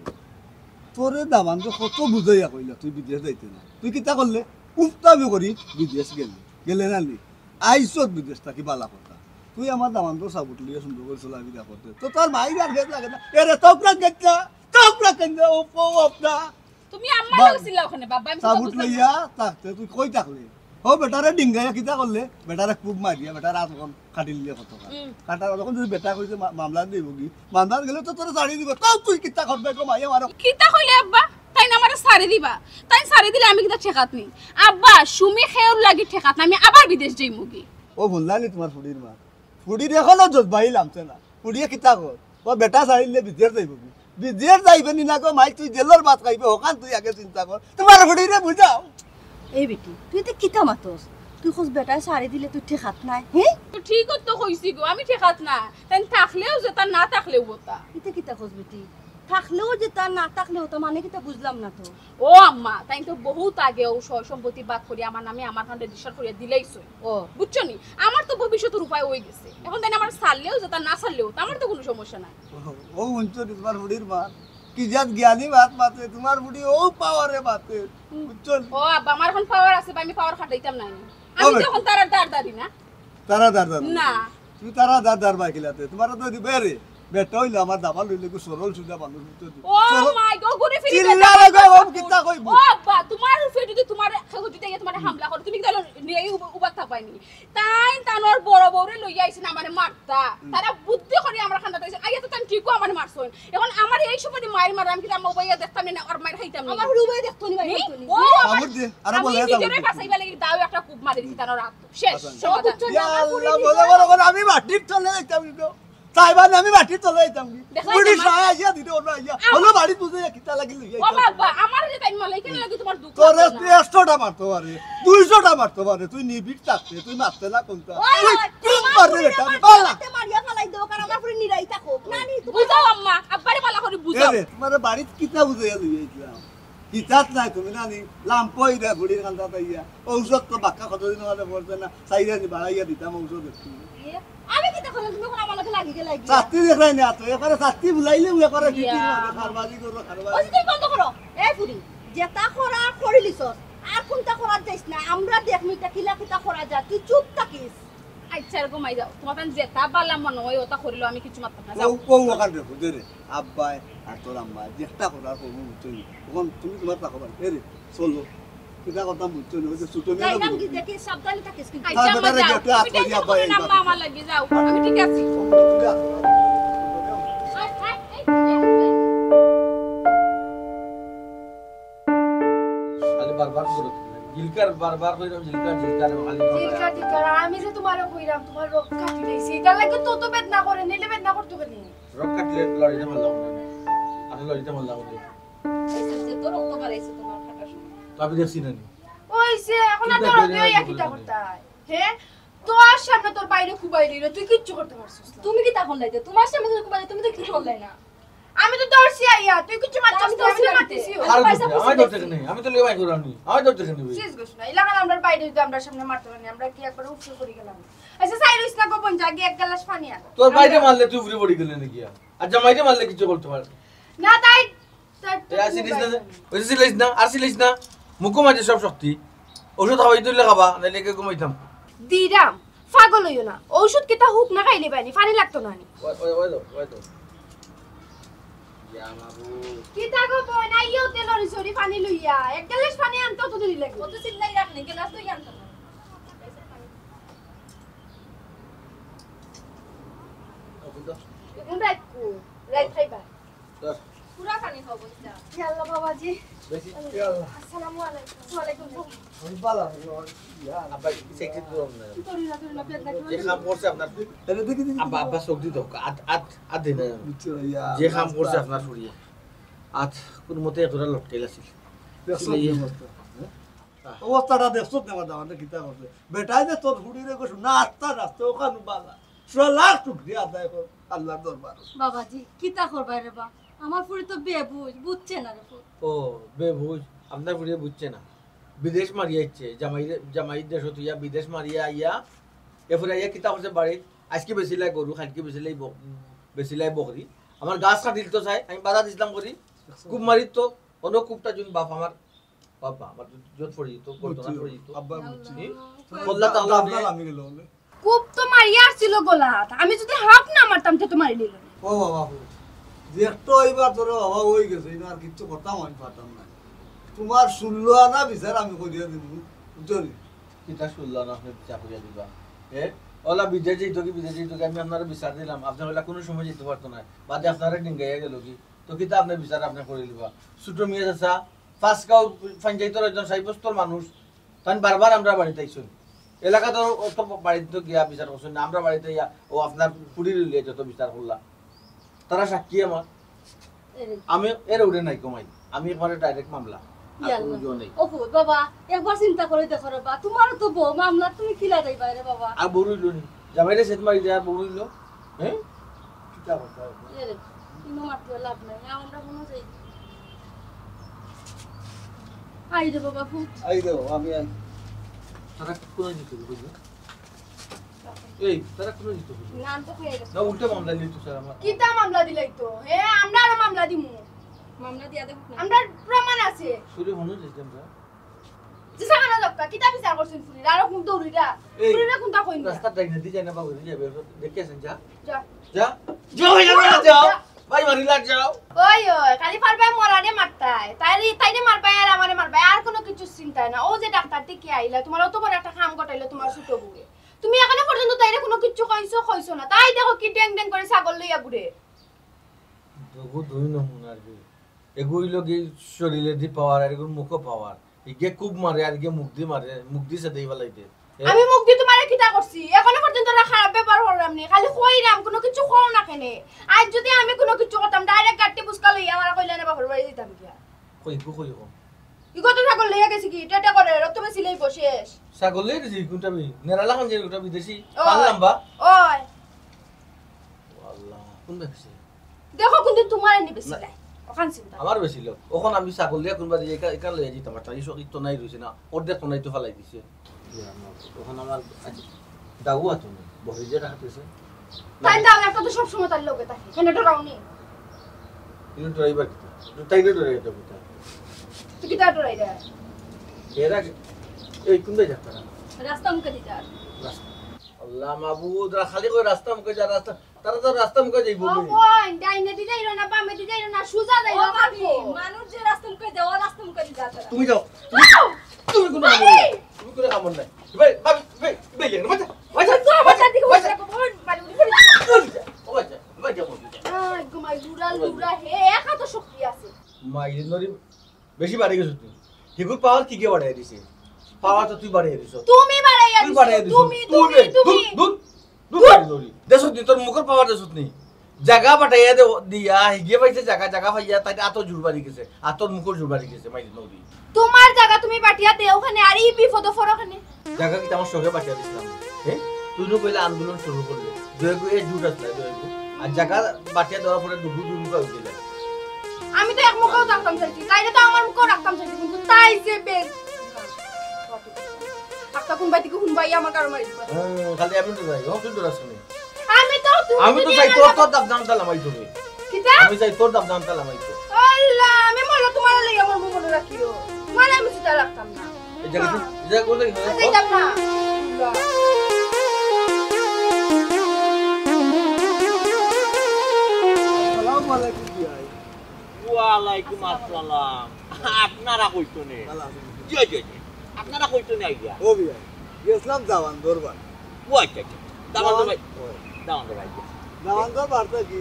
তোরে দাবান্দর কত বুঝাইয়া কইলা তুই বিদেশ যাইতে না তুই কিতা করলে উফতামি করি বিদেশ গেলি গেলে না নি আইছত বিদেশ থাকি বালা কথা তুই আমার দামান্দর সাবুট লইয়া সুন্দর করে চলাবি না করতে তো তোর মাইর আর ভেদ লাগে না এরে তোকরা গেচ্ছা তোকরা কেন্দা ও পো আপনা তুমি আম্মা বা- লাগছিল ওখানে বাবা আমি তো সাবুট বুঝলাম না। লইয়া থাকতে তুই কই থাকলে ও বেটারে ডিঙ্গাইয়া কিতা করলে বেটারে খুব মারিয়া বেটারে আতখন কাটিল দিয়ে কত উম। কাটার যখন যদি বেটা কইছে মা- মামলা দিব কি মামলা গেলে তো তোর ছাড়ি দিব তো তুই কিতা করবে গো মাইয়া মারো কিতা কইলে আব্বা তাই না আমারে সারি দিবা তাই সারি দিলে আমি কিতা ঠেকাত নি আব্বা সুমি খেউর লাগি ঠেকাত না আমি আবার বিদেশ যাই মুগি ও ভুললানি তোমার ফুডির মা ফুডির এখনো জজ ভাই লামছে না ফুডিয়ে কিতা কর ও বেটা ছাড়িলে বিদেশ যাইব কি বিদেশ যাইবে নি না গো মাই তুই জেলর ভাত খাইবে ওখান তুই আগে চিন্তা কর তোমার ফুডিরে বুঝাও এই বেটি তুই তো কিতা মাতস তুই খোঁজ বেটায় সারি দিলে তুই ঠেকাত নাই হ্যাঁ তো ঠিক তো কইছি গো আমি ঠেকাত না তাই থাকলেও যেতা না থাকলেও হতা কিতা কিতা খোঁজ বেটি থাকলেও যে তার না থাকলেও তো মানে কিতা বুঝলাম না তো ও আম্মা তাই তো বহুত আগেও সয় সম্পত্তি বাদ করি আমার নামে আমার কাছে রেজিস্টার করিয়া দিলেইছো ও বুঝছো নি আমার তো ভবিষ্যতের উপায় হয়ে গেছে এখন তাই না আমার সারলেও যেতা না সারলেও তো আমার তো কোনো সমস্যা নাই ও উঞ্চ তোমার ফুডির মা কি জাত জ্ঞানী ভাত মাতে তোমার ফুডি ও পাওয়ারে মাতে বুঝছো ও আব্বা আমার এখন পাওয়ার আছে বা আমি পাওয়ার খাটাইতাম না আমি হবে। যখন তার দাঁড় দাঁড়ি না তারা দার দার না তুই তারা দার দার বাইকিলাতে তোমার তো দিবে রে বেটা হইলো আমার দাবা লইলে কো সরল সুদা মানুষ তো ও মাই গড গুরে ফিরি চিল্লা রে গো ওম কিতা কইবো ও আব্বা তোমার উপরে যদি তোমার খেগুটিতে গিয়ে তোমার হামলা করে তুমি গেল নিয়ে উবাক থাকবাইনি তাই তানোর বড় বড়রে লইয়া আইছেন আমারে মারতা তারা বুদ্ধি করে আমরা খান্ডা তাইছে আইয়া তো তান ঠিকও আমারে মারছন এখন আমার এই সময় মাইর মার আমি কি আমার মোবাইলে দেখতাম না আর মাইর খাইতাম না আমার রুবাই দেখতো নি ভাই নি? দেখতো নি ও আমার সাবুত দে আরে আমি বলে নিজেরে বাঁচাইবা লাগি দাও একটা কূপ মারি দিছি তানোর হাত শেষ সমাধান। ইয়া আল্লাহ বলে বলে বলে আমি মাটির তলে যাইতাম তো তাইবান আমি মাটির তলে যাইতাম কি দেখাই পুরি আমার- সায়া আইয়া দিতে ওনা আইয়া হলো বাড়ি বুঝে কিতা লাগি লইয়া ও বাবা আমার যে টাইম মালাই কেন লাগি তোমার দুঃখ তোরে লাগছে তুই না? একশোটা মারতে পারে দুইশোটা মারতে পারে তুই নিবিড় থাকতে তুই মারতে না কোনটা তুই খুব মারতে বেটা পালা মারতে মারিয়া ফালাই দাও কারণ আমার পুরি নিরাই থাকো নানি তুমি বুঝাও আম্মা আব্বারে বালা করে বুঝাও এরে তোমার বাড়িতে কিতা বুঝে লইয়া আইছিলাম কিতাত নাই তুমি নানি লাম্পই রে বুড়ির কান্দা তাইয়া ঔষধ তো বাক্কা কতদিন হলে পড়ছে না চাইরা নি বাড়াইয়া দিতাম ঔষধ একটু আমি কিতা করলাম তুমি এখন আমার লগে লাগি গে লাগি চাত্তি দেখাই না তো এবারে চাত্তি বুলাইলে উয়ে করে বিক্রি করে খারবাজি করো ওই খারবাজি তুই বন্ধ করো এই পুরি যেটা করা করিলিছস আর কোনটা করা যাইস না আমরা দেখমি তা কিলা কিতা করা যা তুই চুপ থাকিস আচ্ছা এরকম আই যাও তোমার তান যেটা বালা মনে হয় ওটা করিলো আমি কিছু মারতাম না ও যাও ও ওখান দেখো দে রে আব্বাই আর তোর আম্মা যেটা করার করবো বুঝছো নি তখন তুমি তোমার টাকা পাবে এরে চলো কিতা কথা বুঝছো নি ওই যে ছুটো যাই নাম কি মেয়ে দেখি সাবধানে থাকিস কিন্তু আচ্ছা আম্মা বেটারে যাও যেতে হাত তুমি টেনশন করিয়া করো না বাইরে আম্মা আমার লাগি যাও আমি ঠিক আছি আয়, আয়, এই, এই, এই। খালি বারবার করে জিলকার বারবার কইরাম জিলকার জিলকার খালি জিলকার জিলকার আমি যে তোমার কইরাম তোমার রোগ কাটি দিয়েছি এটা লাগে তো তো বেদনা করে নিলে বেদনা করতে পারি রক কাটলে লড়িতে মারলাম আমি লড়িতে মারলাম যে তোর রক্ত বাড়াইছে তোমার খাটার সময় তো আমি দেখছি না নি ওই যে এখন আর চিন্তা তোর করে ওই না, কিটা বলে করতে হয় হ্যাঁ তোর সামনে তোর বাইরে খুবাই দিল তুই কিচ্ছু করতে পারছিস না তুমি কি তখন লাইতে তোমার সামনে তো কুবালে তুমি তো কিছু বললাই না আমি তো দর্শি আইয়া তুই কিচ্ছু মারছিস না আমি তো মারতেছি আর আমি ধরতে কেন আমি তো লেবাই করাম নি আমি ধরতে কেন শেষ গোছ না ইলাকান আমরা বাইরে যদি আমরা সামনে মারতে পারি আমরা কি একবার উফরে করে গেলাম আচ্ছা সাইরুস না গোপন জাগে এক গ্লাস পানি আনো তোর বাইরে মারলে তুই উড়ে পড়ি গেলে নাকি আর জামাইতে মারলে কিছু করতে পারবি না তাই তাই এ আসিলিস না ওই সিলিস না আর সিলিস না মুখো মাঝে সব শক্তি ওষুধ খাওয়াই তুই খাবা নাইলে কে ঘুমাইতাম দিরাম পাগল হইও না ঔষধ কিটা হুক না খাইলে পানি পানি লাগতো না নি ওই ওই ওই ওই তো ইয়া মাবু কিটা গো বই না ইও তেলরি সরি পানি লইয়া এক গ্লাস পানি আনতো তো দেরি লাগে কত চিল্লাই রাখনি গ্লাস তো ইয়ান না এখন রাখো রাইট খাইবা পুরা পানি খাও বলছা আল্লাহ বাবাজি বেশি আসসালামু আলাইকুম ওয়া আলাইকুম আসসালাম আমি পালা ইয়া আব্বা সেক্রেটারি দম না তোরি না তোরি না পেট নাকি যে কাম করছে আপনার তাহলে দেখি দেখি আব্বা আব্বা চোখ দিত আট আট আট দিন বুঝছো ইয়া যে কাম করছে আপনার ফুরিয়ে আট কোন মতে এতটা লটকাইল আছিল অবস্থাটা দেখছো না দাদা আমাদের কিতা করছে বেটাই যে তোর হুড়িরে কইছ নাস্তা নাস্তা ওখানে বালা লাখ শুকরিয়া আদায় কর আল্লাহর দরবার বাবাজি কিতা করবা রে বা আমার পুরি তো বেবুঝ বুঝছে না রে ও বেবুজ আপনার ফুরিয়ে বুঝছে না বিদেশ মারিয়া ইচ্ছে জামাই জামাই দেশ তুইয়া বিদেশ মারিয়া আইয়া এরপরে আইয়া কিতা করছে বাড়িত আজকে বেশিলাই গরু খালকে বেশিলাই বেশিলাই বকরি আমার গাছ কাটিল তো চাই আমি বাধা দিছিলাম করি খুব মারিত তো অন্য খুবটা যোন বাপ আমার বাবা আমার যত পড়ি তো করতো না পড়ি তো আব্বা বুঝছি বললা তো আল্লাহ আল্লাহ আমি গেল খুব তো মারিয়া আসছিল গোলাত আমি যদি হাফ না মারতাম তো মারি দিল ও বাবা যে একটু এইবার তোর বাবা হয়ে গেছে এটা আর কিচ্ছু করতাম আমি পারতাম না তোমার ষোলো আনা বিচার আমি করিয়া দিব বুঝলি কিতা শুনলা না আপনি বিচার করিয়া দিবা এ ওলা বিদেশ যেত কি বিদেশ যেত কি আমি আপনারা বিচার দিলাম আপনার ওলা কোনো সময় যেতে পারতো না বাদে আপনারা ডিঙ্গাইয়া গেল কি তো কিতা আপনার বিচার আপনি করে দিবা ছোট মেয়ে চাচা ফার্স্ট গাঁও পঞ্চায়েতের একজন সাইবস্তর মানুষ তখন বারবার আমরা বাড়িতে আইসুন এলাকা তো অত বাড়িতে তো গিয়া বিচার করছেন না আমরা বাড়িতে ইয়া ও আপনার পুরী লিয়ে যত বিচার করলা তারা সাক্ষী আমার আমি এর উড়ে নাই কমাই আমি এখানে ডাইরেক্ট মামলা আর কোনো জো নেই ওহো বাবা একবার চিন্তা করে দেখো রে বা তোমার তো বউ মামলা তুমি কিলা যাইবা রে বাবা আর বড়ইলো নি জামাইরে সেট মারি দেয় আর বড়ইলো হ্যাঁ কিটা কথা এরে ইনো মারতে লাভ নাই আমরা মনে যাই আই রে বাবা ফুট আই দেও আমি আই তারা কোন দিতে বুঝলো এই তারা কোন দিতে বুঝলো নাম তো হয়ে গেছে না উল্টে মামলা নিতে স্যার আমার কিতা মামলা দিলাই তো হে আমরা আর মামলা দিমু মামলা দিয়া দেখো না আমরা প্রমাণ আছে শুরু হনো যেতে আমরা যে সাকানা দক্কা কিতা বিচার করছেন ফুরির আর কোন দৌড়িরা এই ফুরিরা কোনটা কইন না রাস্তা ডাইনে দি যায় না বাবু দি যাবে দেখে আসেন যা যা যা যাও যাও যাও ভাই মারিলা যাও ওই ওই খালি পারবে মরারে মারতাই তাইলে তাইলে মারবে আর আমারে মারবে আর কোনো কিছু চিন্তা না ও যে ডাক্তার থেকে আইলা তোমার অত বড় একটা কাম গটাইলো তোমার ছোট বউয়ে তুমি এখনো পর্যন্ত তাইরে কোনো কিছু কইছো কইছো না তাই দেখো কি ড্যাং ড্যাং করে ছাগল লইয়া ঘুরে দগু দুই নমুনার কি এগুইলো কি শরীরে দি পাওয়ার আর এগুলো মুখ পাওয়ার ইগে খুব মারে আর ইগে মুখ দি মারে মুখ দিছে দেই বলাইতে আমি মুখ দিয়ে তোমারে কিতা করছি এখনো পর্যন্ত না খারাপ ব্যবহার করলাম নি খালি কইরাম কোনো কিছু খাও না কেনে আজ যদি আমি কোনো কিছু করতাম ডাইরেক্ট গাড়ি বুসকা লইয়া আমার কইলা না বাপের বাড়ি দিতাম কিয়া কই কই কই কই ইগত ছাগল লইয়া গেছি কি টাটা করে রক্ত বেশি লই বসেস ছাগলের দিছি কোনটা বি নেরালা খান যে কোনটা বিদেশি ওই। পাল লম্বা ওই আল্লাহ কোন দেখছি দেখো কিন্তু তোমারে নি বেশি লাই ওখান চিন্তা আমার বেশি লোক ওখন আমি ছাগল দিয়া কোনবা দিয়ে একা একা লইয়া যেতাম তাই সব তো নাই রইছে না অর্ধেক কোনাই তো ফালাই দিছে ওখন আমার দাগু আতো না বহি যে রাখতেছে তাই দাও একটা তো সব সময় তার লগে থাকে কেন ডরাওনি ইউ ড্রাইভার তাই না ড্রাইভার তো বুঝা তুই কি তা ডরাই রে এরা এই কোন দিকে যাতা রাস্তা মুখে দিতা আল্লাহ মাবুদ রা খালি কই রাস্তা মুখে যা রাস্তা তারা তো রাস্তা মুখে যাইব ও কোন ডাইনে দি যাইরো না বামে দি যাইরো না সুজা ও যাইরো ভাবি কাকু মানুষ যে রাস্তা মুখে দেওয়া রাস্তা মুখে দিতা তারা তুমি যাও তুমি কোনো কাম নাই তুমি কোনো কাম নাই ভাই ভাই ভাই ভাই লেগে বাচ্চা বাচ্চা তো বাচ্চা দিকে বসে রাখো বোন বাড়ি উড়ি ফেলে ও বাচ্চা বাচ্চা বলতে আই গুমাই লুরা লুরা হে একা তো শক্তি আছে মাই নরি বেশি বাড়ি গেছ তুই হিগুর পাওয়ার কি কে বাড়াই দিছে পাওয়ার তো তুই বাড়াই দিছ তুমি বাড়াইয়া তুই বাড়াই দিছো দিছ তুমি তুমি তুমি দুধ দুধ বাড়ি নরি দেশত দি তোর মুখর পাওয়ার দেশত নেই জায়গা বাটাইয়া দে দিয়া হিগে পাইছে জায়গা জায়গা পাইয়া তাই আতো জুর বাড়ি গেছে আতর মুখর জুর বাড়ি গেছে মাই নরি তোমার জায়গা তুমি বাটিয়া দে ওখানে আর এই বিপদ ফরখানে জায়গা কি আমার সঙ্গে বাটিয়া দিছিলাম হ্যাঁ তুই নো কইলা আন্দোলন শুরু করলে দয়গু এ জুট আসলে দয়গু আর জায়গা বাটিয়া দেওয়ার পরে দুগু দুগু করে দিলে আমি তো এক মুখেও রাখতাম চাইছি তাইলে তো আমার মুখেও রাখতাম চাইছি কিন্তু তাই যে বেগ একটা কোন বাইতে কোন বাই আমার কারো মারি দিবা খালি আমি তো যাই ও তুই দরাস নি আমি তো তুমি আমি তো চাই তোর তোর দাম দাম তালামাই তো কিটা আমি চাই তোর দাম দাম তালামাই তো আল্লাহ আমি মনে তোমার লাগি আমার মনে রাখিও মানে আমি সেটা রাখতাম না এই জায়গা এই জায়গা কোন লাগি যাইতাম না আলাইকুম বিয়াই ওয়ালাইকুম আসসালাম আপনারা কইতো নে জয় জয় জয় আপনারা কইতো নে আইয়া ও বিয়াই গেছিলাম দাওয়ান দরবার ওই জয় জয় দামান তো ভাই দামান তো ভাই দাওয়ান দরবার কি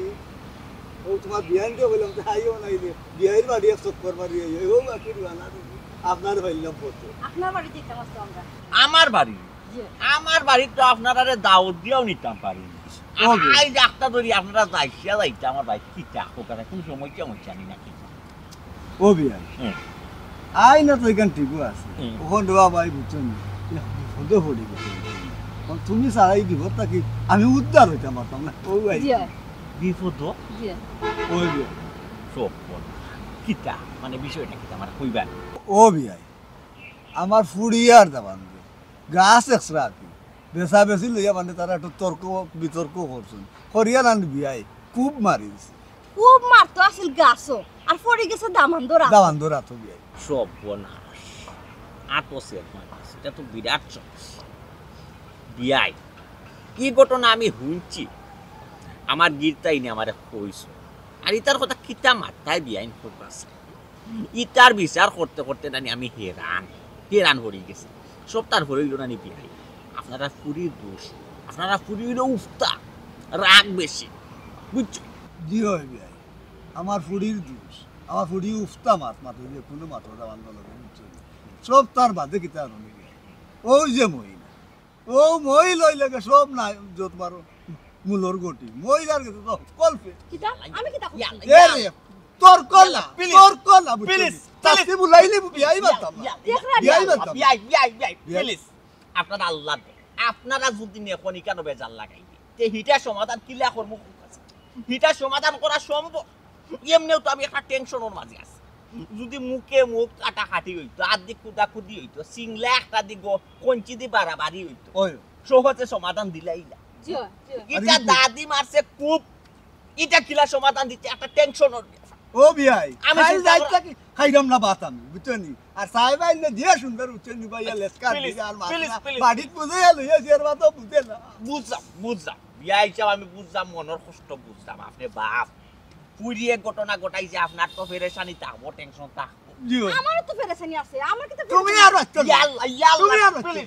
ও তোমার বিয়ানকে বললাম যে আইও না ইলে বিয়াইর বাড়ি এক চক্কর মারি ও বাকি দিওয়ানা আপনার ভাইলাম পড়তো আপনার বাড়ি যেতাম আসতো আমরা আমার বাড়ি আমার বাড়ি তো আপনারা দাওয়াত দিয়েও নিতাম পারি আই ডাক্তার ধরি আপনারা যাইছিয়া যাইতে আমার ভাই কি টাকা করে কোন সময় কেমন জানি না কি ও বিয়াই আই না তো এখান ঠিকও আছে ওখান দেওয়া ভাই বুঝছেন বিপদে পড়ে গেছে তুমি সারাই বিপদ থাকি আমি উদ্ধার হইতাম পারতাম না ও ভাই বিপদ ওই বিয়াই সব কিতা মানে বিষয়টা কিতা আমার কইবা ও বিয়াই আমার ফুড়িয়ার দাবান গাছ এক্সট্রা কি বেচা বেশি লইয়া মানে তারা একটু তর্ক বিতর্ক করছেন করিয়া নান বিয়াই খুব মারিস খুব মারতো আসল গাছও আর পড়ে গেছে দামান ধরা দাবান ধরা তো বিয়াই সব বনাস আতসের মানুষ এটা তো বিরাট সমস্যা বিয়াই এই ঘটনা আমি শুনছি আমার গীরতাই নি আমার কইস আর ইতার কথা কিতা মাথায় বিয়াইন করবাছে ইতার বিচার করতে করতে নানি আমি হেরান হেরান হয়ে গেছি সব তার হইল নানি বিয়াই আপনারা পুরীর দোষ আপনারা পুরী হইল উফতা রাগ বেশি বুঝছো জি হয় বিয়াই আমার ফুড়ির দোষ আমার ফুড়ি উফতা মাত মাত হইলে কোনো মাত দাবান লগে বুঝছো সব তার বাদে কিতা রনি ওই যে মহিলা ও মহিল হইলে লাগে সব না যত পারো মূলর গটি মহিলার গেছে তো কল্পে কিটা আমি কিটা ইয়া, করছি ইয়া। এ রে তোর কলা Please, তোর কলা please, তাকে বুলাইলে বিয়াই বাতাম ইয়া, বিয়াই বাতাম বিয়াই বিয়াই বিয়াই বিয়াই। প্লিজ আপনারা আল্লাহ দেন আপনারা যদি নেখনি কেন বেজাল লাগাইবে তে হিটা সমাধান কিলা করব হিটা সমাধান করা সম্ভব এমনিও তো আমি একটা টেনশনের মাঝে আছি যদি মুখে মুখ কাটা কাটি হইতো আর দিক কুদা কুদি হইতো সিংলা একটা দিক কঞ্চি দি বাড়াবাড়ি হইতো ওই সহজে সমাধান দিলাই না জিও জিও এটা দাদি মারছে খুব এটা কিলা সমাধান দিতে একটা টেনশনের ও বিয়াই আমি খাই চিন্তা যাইতা করা- কি খাইরাম না বাতাম বুঝছনি আর সাহেব আইলে যে সুন্দর উচ্চনি ভাইয়া লেসকা Please, দিগা আর please, মাথা please. বাড়িত বুঝাইয়া লইয়া জিয়ার বাতো বুঝে না বুঝলাম বুঝলাম বিয়া হিসাব আমি বুঝলাম মনের কষ্ট বুঝলাম আপনি বাপ পুরিয়ে ঘটনা ঘটাইছে আপনার তো ফেরেশানি থাকবো টেনশন থাকবো জিও আমারও তো ফেরেশানি আছে আমার কি তো তুমি আর বাচ্চা ইয়াল্লা ইয়াল্লা তুমি আর প্লিজ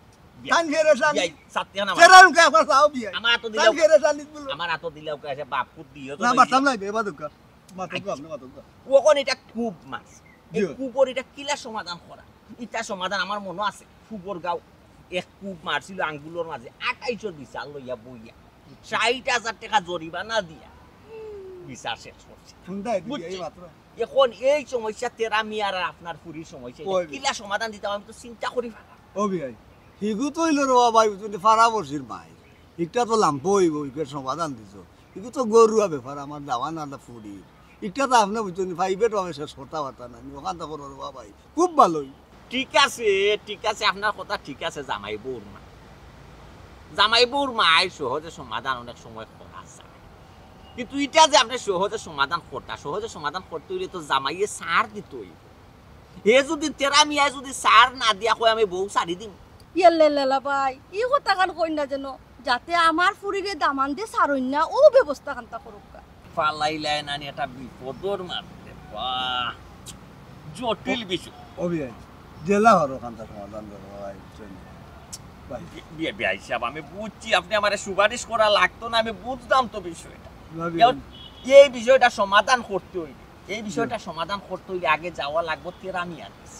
কান ফেরে সানি বিয়াই সাথে না ফেরাম কা আপনার সাও বিয়াই আমার তো কান দিলেও ফেরে সানি বলো আমার এত দিলেও কাছে বাপ কুদ দিও তো না বাতাম নাই বেবা দুকা মাথা কো আপনি মাথা কো ওখন এটা খুব মাছ এই জিও। কুপর এটা কিলা সমাধান করা এটা সমাধান আমার মনে আছে কুপর গাঁও এক কূপ মারছিল আঙ্গুলোর মাঝে আঠাইশোর বিচার লইয়া বইয়া ষাট হাজার টাকা জরিমানা দিয়া বিচার শেষ করছে শুনতাই বুঝছি। বিয়াই মাত্র এখন এই সমস্যা তেরা মিয়ার আর আপনার পুরীর সমস্যা এটা ওই। কিলা সমাধান দিতে হবে আমি তো চিন্তা করি ফেলা ও বিয়াই হিগু তো হইল রে ভাই তুমি ফারা বসির মাই একটা তো লাম্প হইব ইকের সমাধান দিছো হিগু তো গরুয়া ব্যাপার আমার দাওয়ান আদা ফুড়ি এটা তো আপনি বুঝছেন ফাইভে তো আমি শেষ করতে পারতাম না ওখান তো করো রে ভাই খুব ভালোই ঠিক আছে ঠিক আছে আপনার কথা ঠিক আছে জামাই বউর মা জামাই বউর মায়ের সহজে সমাধান অনেক সময় করা যায় কিন্তু এটা যে আপনি সহজে সমাধান করতা সহজে সমাধান করতে হইলে তো জামাইয়ে সার দিত হইব হে যদি তেরা মিয়ায় যদি সার না দিয়া কয় আমি বউ সারি দিম ইয়েলে লেলা ভাই ই কথা কান কই না যেন যাতে আমার ফুরিরে দামান দিয়ে সারইন না ও ব্যবস্থা কান্তা করুক ফালাইলাই নানি এটা বিপদর মারতে বাহ জটিল বিষয় ও বিয়াই জেলা হরো ওখান তো সমাধান করো ভাই বুঝছেন ভাই বিয়ে বিয়ে হিসাব আমি বুঝছি আপনি আমার সুপারিশ করা লাগতো না আমি বুঝতাম তো বিষয়টা না এখন বিয়াই এই বিষয়টা সমাধান করতে হইবে এই বিষয়টা সমাধান করতে হইলে আগে যাওয়া লাগবে তেরা মিয়ার কাছে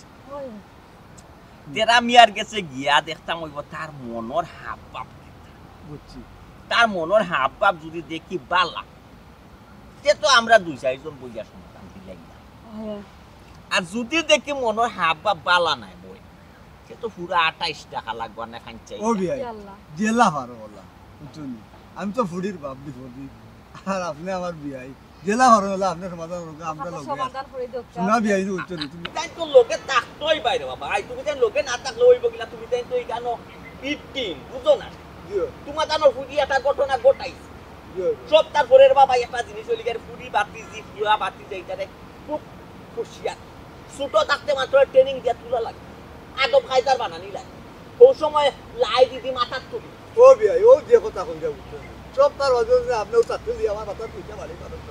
তেরা মিয়ার গেছে গিয়া দেখতাম হইব তার মনের হাব ভাব বুঝছি তার মনের হাব ভাব যদি দেখি বালা তে তো আমরা দুই চারজন বইয়া সমাধান দিলাই না আর যদি দেখি মনের হাব ভাব বালা নাই বই সে তো পুরা আঠাইশ টাকা লাগবে না খান চাই ও বিয়াই জেলা হরো বলা বুঝছেন আমি তো ফুড়ির বাপ দি ফুড়ি আর আপনি আমার বিয়াই জেলা হরো হলো আপনি সমাধান করো আমরা লোক সমাধান করে দাও না বিয়াই বুঝছেন তুমি তাই তো লোকে থাকতোই বাইরে বাবা আই তুমি তাই লোকে না থাকলে হইব কিনা তুমি তাই তো এখানো ইটিম বুঝো না জিও তোমার জানো ফুটি একটা ঘটনা ঘটাইছে জিও সব তারপরের বাবা একটা জিনিস হলি গেলে ফুটি বাতি জি ফুয়া বাতি যাইতারে খুব খুশিয়া ছোট থাকতে মাত্র ট্রেনিং দিয়া তুলা লাগে আদব খাইতার বানানি লাগে ওই সময় লাই দিদি মাথার তুলি ও বিয়াই ও যে কথা কইরা বুঝছেন সব তার অজন্য আপনিও চাকরি দিয়ে আমার মাথা তুইটা বাড়ি পারেন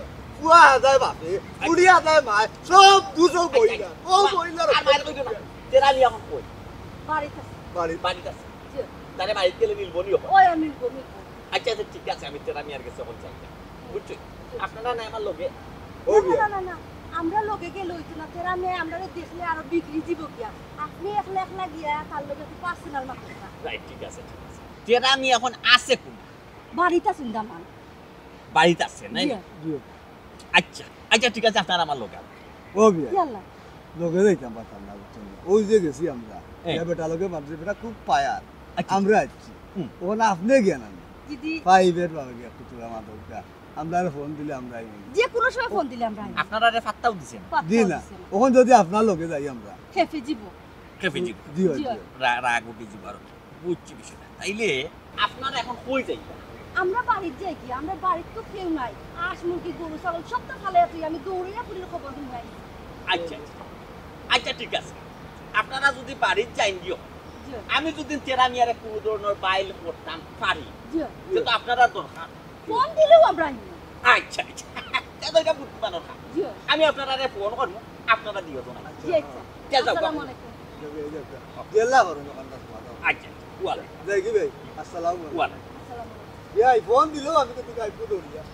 বুয়া যায় বাপে বুড়িয়া যায় মায় সব দুশো বইলা ও বইলার আর মায়ের কইতো না তেরা নিয়ে এখন কই বাড়িতে বাড়ি বাড়িতে আছে জি তারে বাড়িতে গেলে মিলবো নিও ওই আমি বমি আচ্ছা আচ্ছা ঠিক আছে আমি তেরা নিয়ে আর গেছে এখন যাই বুঝছো আপনারা নাই আমার লগে ও না বিয়া না না আমরা লগে গেলে হইতো না তেরা মেয়ে আমরা দেখলে আরো বিক্রি দিব গিয়া আপনি একলা একলা গিয়া তার লগে একটু পার্সোনাল মাত্র রাইট ঠিক আছে ঠিক আছে তেরা নিয়ে এখন আছে কোন বাড়িতে চিন্তা মান বাড়িতে আছে নাই জি আচ্ছা আচ্ছা ঠিক আছে আপনারা আমার লগে ও বিয়া ইয়াল্লা লগে যাইতাম পারতাম না বুঝছেন ওই যে গেছি আমরা হ্যাঁ। ইয়া বেটা লগে মাদ্রে বেটা খুব পায়ার আচ্ছা। আমরা আছি হুম। ওখানে আপনি গিয়া না দিদি ফাইভের বাবা গিয়া কুতুরা মাদকটা আমরা আর ফোন দিলে আমরা আইব যে কোনো সময় ফোন দিলে আমরা আইব। আপনারা রে ফাত্তাও দিছেন পাত্তা দি না দিছে ওখান যদি আপনার লগে যাই আমরা খেপে যাব কেফে জি দিও জি। দিও রাগ উঠে যাব আর বুঝছি বিষয়টা তাইলে আপনারা এখন কই যাইবা আমরা বাড়িতে যাই কি আমরা বাড়িতে তো কেউ নাই আস মুরগি গরু ছাগল সব তো খালে আছে আমি দৌড়িয়া পুলির খবর দিই নাই আচ্ছা আচ্ছা। আচ্ছা ঠিক আছে আপনারা যদি বাড়ির যাইন দিও জি আমি যদি তেরা নিয়ে কোনো ধরনের বাইল করতাম পারি জি কিন্তু আপনারা দরকার ফোন দিলেও আমরা আইব না। আচ্ছা আচ্ছা তাদেরকে বুঝতে পারো না জি আমি আপনারা ফোন করবো আপনারা দিও তো না জি আচ্ছা যা যাও আসসালামু আলাইকুম গেলা করো দোকানদার আচ্ছা ওয়ালা যাই কি ভাই আসসালামু আলাইকুম ওয়ালা আসসালামু আলাইকুম বিয়া ফোন দিলেও আমি কিন্তু গাইব দৌড়িয়া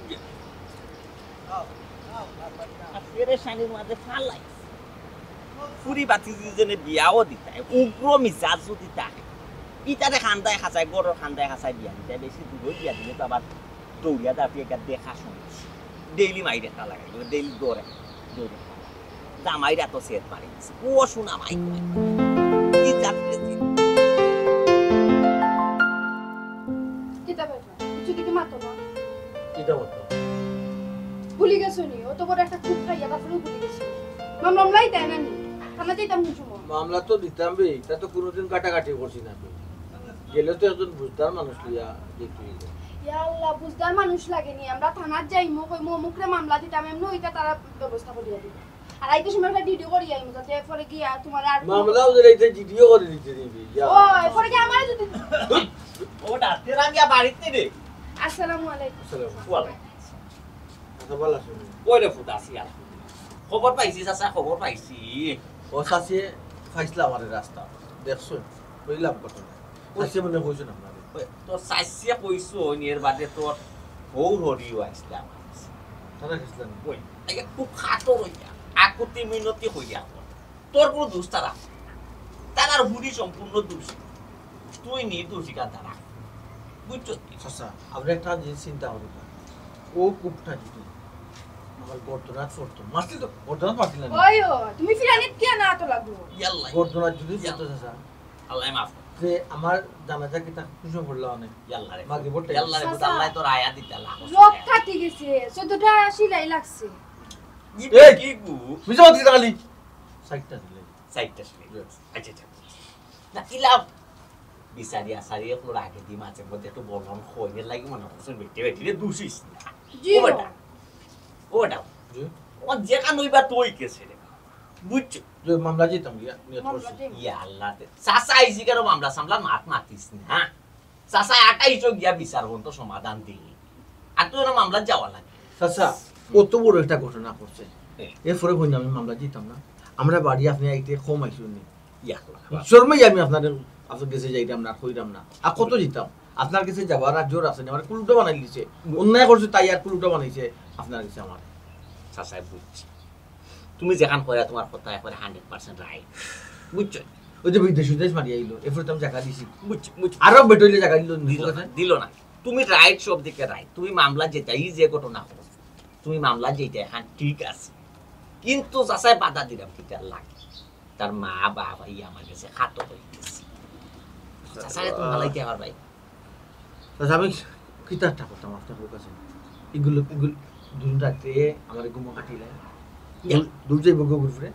আর পেরেশানির মাঝে ফালাই ফুরি বাতি যেনে বিয়াও দিতা উগ্র মিজাজ দিতা ইটারে খান্দায় খাঁচাই গরর খান্দায় খাঁচাই বিয়া দিতা বেশি দূর বিয়া দিলে তো আবার দৌড়িয়া দাঁড়িয়ে একটা দেখা শুনছি ডেইলি মাই দেখা লাগাই ডেইলি দৌড়ে দৌড়ে জামাইরা তো সেট পারি ও শোনা মাই কি যাত্রে কিতা ব্যাপার কিছু দিকে মাতো না এটা বলতো ভুলি গেছো নি ও তো বড় একটা খুব খাইয়া তারপরে ভুলি গেছো মাম মামলাই দেয় না নি থানা যাইতাম কোন সময় মামলা তো দিতাম বে এটা তো কোনোদিন কাটাকাটি করছি না আমি। গেলে তো একজন বুঝদার মানুষ লিয়া দেখতে হইবে। ইয়া আল্লাহ বুঝদার মানুষ লাগেনি আমরা থানাত যাইমু কই মো মুখরে মামলা দিতাম এমন ওইটা তারা ব্যবস্থা করিয়া দিবে আর আইতে সময় একটা ভিডিও করিয়া আইমু যাতে পরে গিয়া তোমার আর মামলাও যে এইটা জিডিও করে দিতে দিবি ইয়া ওই পরে গিয়া আমারে যদি ওটা তেরা মিয়া বাড়িতে রে আসসালামু আলাইকুম আসসালামু ওয়ালা আচ্ছা ভালো আছো ওই রে ফুটা আসি আর খবর পাইছি চাচা খবর পাইছি ও সাসে ফাইসলা আমার রাস্তা দেখছো কইলাম কত ওসে মনে কইছো না আপনারে ওই তো চাইছে কইছো নিয়ের বাদে তোর বউ হরিও আসলে আমার কাছে। তারা গেছিলেন ওই আগে খুব খাটো হইয়া আকুতি মিনতি হইয়া তোর কোনো দোষ তারা তারার হুড়ি সম্পূর্ণ দোষ তুই নির্দোষিকা তারা বুঝছো আচ্ছা আমরা একটা জিনিস চিন্তা করি ও কূপটা যদি আমার গর্দনাথ ফোরতো মারছিল তো গর্দনাথ মারছিল না ওই ও তুমি ফিরানিত কিয়া না তো লাগলো ইয়াল্লা গর্দনাথ যদি ফোরতো চাচা আল্লাহ মাফ যে আমার জানাজা কিতা খুশি করলো অনেক ইয়াল্লা রে মাগি বটে ইয়াল্লা রে চাচা। আল্লাহ তোর আয়া দিতে লাখ লোক কাটি গেছে চোদ্দটা সিলাই লাগছে এই! কি গু বুঝতে পারছি খালি সাইডটা দিলে সাইডটা শুনে আচ্ছা আচ্ছা না ইলাম বিচারি আসারি এখন আগে দি মাঝে মধ্যে একটু বলন খইয়ের লাগি মনে করছেন বেটে বেটে রে দুষিস না জি ও বেটা ও বেটা যে ও যেখান হইবা তুই কেছে রে বুঝছো যে মামলা যেতাম গিয়া নিয়ত করছি মামলাতে ইয়া আল্লাহ তে চাচা আইছি কেন মামলা সামলা মাত মাতিস না হ্যাঁ চাচা আটাইছো গিয়া বিচার হন তো সমাধান দিই আর তো এরা মামলা যাওয়া লাগে চাচা কত বড় একটা ঘটনা করছে হ্যাঁ। এরপরে কই আমি মামলা যেতাম না আমরা বাড়ি আপনি আইতে কম আইসুন নি ইয়া আল্লাহ শর্মাই আমি আপনাদের আপনার কাছে যাইতাম না কইরাম না আর কত যেতাম আপনার কাছে যাবার আর জোর আছে না আমার কুলুটা বানাই দিছে অন্যায় করছে তাই আর কুলুটা বানাইছে আপনার কাছে আমার চাচা বুঝছি তুমি যেখান কয়া তোমার কথা এখন হান্ড্রেড পার্সেন্ট রাইট বুঝছো ওই যে বিদেশ বিদেশ মারি আইলো এরপরে তো আমি জায়গা দিছি বুঝছি বুঝছি আরো বেটইলে জায়গা দিল দিল না দিল না তুমি রাইট সব দিকে রাইট তুমি মামলা যেটাই যে ঘটনা করো তুমি মামলা যেটা হ্যাঁ ঠিক আছে কিন্তু চাচাই বাধা দিলাম কি তার লাগে তার মা বাবা ই আমার কাছে খাতো হয়ে গেছে চাচারে তুমি ভালাইতে আমার ভাই আচ্ছা আমি কিতাবটা করতাম আপনার কাছে এগুলো এগুলো দুদিন রাত্রে আমার ঘুমো কাটিলে দূর যাইব ঘুরে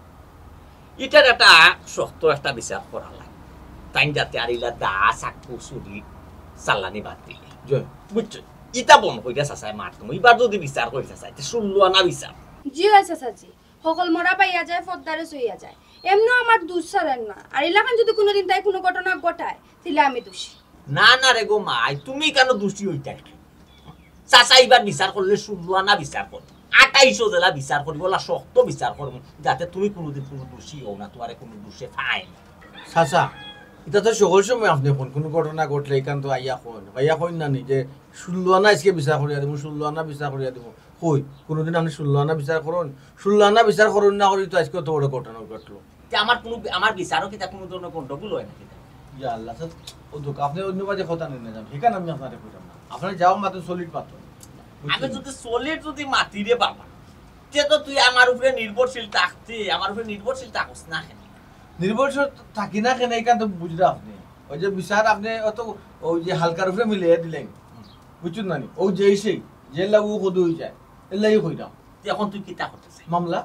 এটার একটা শক্ত একটা বিচার করা লাগে তাই যাতে আর ইলা দা চাকু চুরি চালানি বাদ দিলে জয় বুঝছো ইটা বন কইরা চাচাই মার তুমি এবার যদি বিচার করি চাচাই শুনলো না বিচার জি হয়েছে চাচি সকল মরা পাইয়া যায় ফদ্দারে চইয়া যায় এমন আমার দোষ ছাড়েন না আর এলাকান যদি কোনোদিন তাই কোনো ঘটনা ঘটায় তাহলে আমি দোষী না না রে গো মাই তুমি কেন দোষী হইতাই চাচা এবার বিচার করলে শুনলো না বিচার কর আঠাইশো জেলা বিচার করব ওলা শক্ত বিচার করব যাতে তুমি কোনোদিন কোনো দোষী হও না তোমারে কোনো দোষে পাই চাচা এটা তো সকল সময় আপনি কোন কোনো ঘটনা ঘটলে এখান তো আইয়া কন আইয়া কইন না নি যে ষোলো আনা আজকে বিচার করিয়া দিব ষোলো আনা বিচার করিয়া দিব কই কোনোদিন আপনি ষোলো আনা বিচার করুন ষোলো আনা বিচার করুন না করি তো আজকে অত বড় ঘটনা ঘটলো যে আমার কোনো আমার বিচারও কিতা কোনো ধরনের গন্ডগোল হয় না কিতা ইয়া আল্লাহ স্যার ও দুঃখ আপনি অন্য বাজে কথা নিয়ে যান সেখানে আমি আপনারে কইতাম না আপনারা যাও মাত্র সলিড পাতো আমি যদি সলিড যদি মাতি রে বাবা তে তো তুই আমার উপরে নির্ভরশীল থাকতে আমার উপরে নির্ভরশীল থাকস না কেন নির্ভরশীল থাকি না কেন এখান তো বুঝরা আপনি ওই যে বিচার আপনি অত ওই যে হালকার উপরে মিলিয়ে দিলেন বুঝছেন না নি ও যেই সেই যে লাগু কদু হয়ে যায় এর লাগি কইতাম এখন তুই কিতা করতেছিস মামলা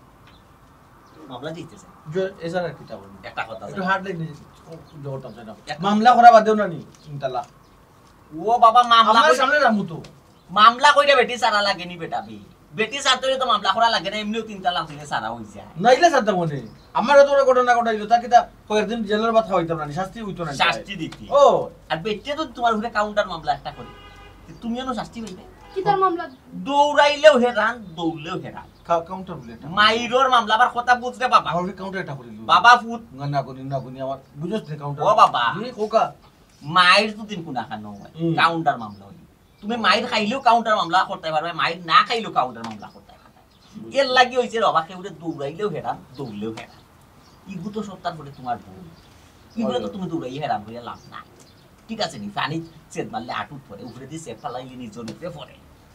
মামলা দিতেছিস যে এছাড়া কিতা বলবো একটা কথা একটু হার্ড লাগছে জোরটা চাই না মামলা করা বাদ দেও না নি ইনশাআল্লাহ ও বাবা মামলা আমার কই- সামনে রামু তো মামলা কইরা বেটি সারা লাগে নি বেটা বি বেটি সারতে তো মামলা করা লাগে না এমনিও তিনটা লাখ দিলে সারা হই যায় নাইলে সাথে মনে আমার এত বড় ঘটনা ঘটাইলো তা কিতা কয়েকদিন জেলের ভাত খাওয়াইতাম না নি, শাস্তি হইতো না নি। শাস্তি দিতি ও আর বেটি তো তোমার উপরে কাউন্টার মামলা একটা করে তুমিও না শাস্তি পাইবে কি তার মামলা দৌড়াইলেও হেরান দৌড়লেও হেরান কাউন্টার বলে এটা মাইরোর মামলা আবার কথা বুঝরে বাবা আমার কাউন্টার এটা করিল বাবা ফুট না করি না করি আমার বুঝছ না কাউন্টার ও বাবা। জি কোকা মায়ের দুদিন কোনা খানো হয় হুম। কাউন্টার মামলা হয় তুমি মায়ের খাইলেও কাউন্টার মামলা করতে পারবে মায়ের না খাইলেও কাউন্টার মামলা করতে পারবে এর লাগি হইছে রবা কেউরে দৌড়াইলেও হেরান দৌড়লেও হেরান ইগু তো সত্তার বলে তোমার ভুল ইগুলো তো তুমি দৌড়াই হেরান হইয়া লাভ নাই ঠিক আছে নি পানি চেত মারলে আটুট পরে উপরে দিয়ে চেপ ফালাইলে নিজের উপরে পড়ে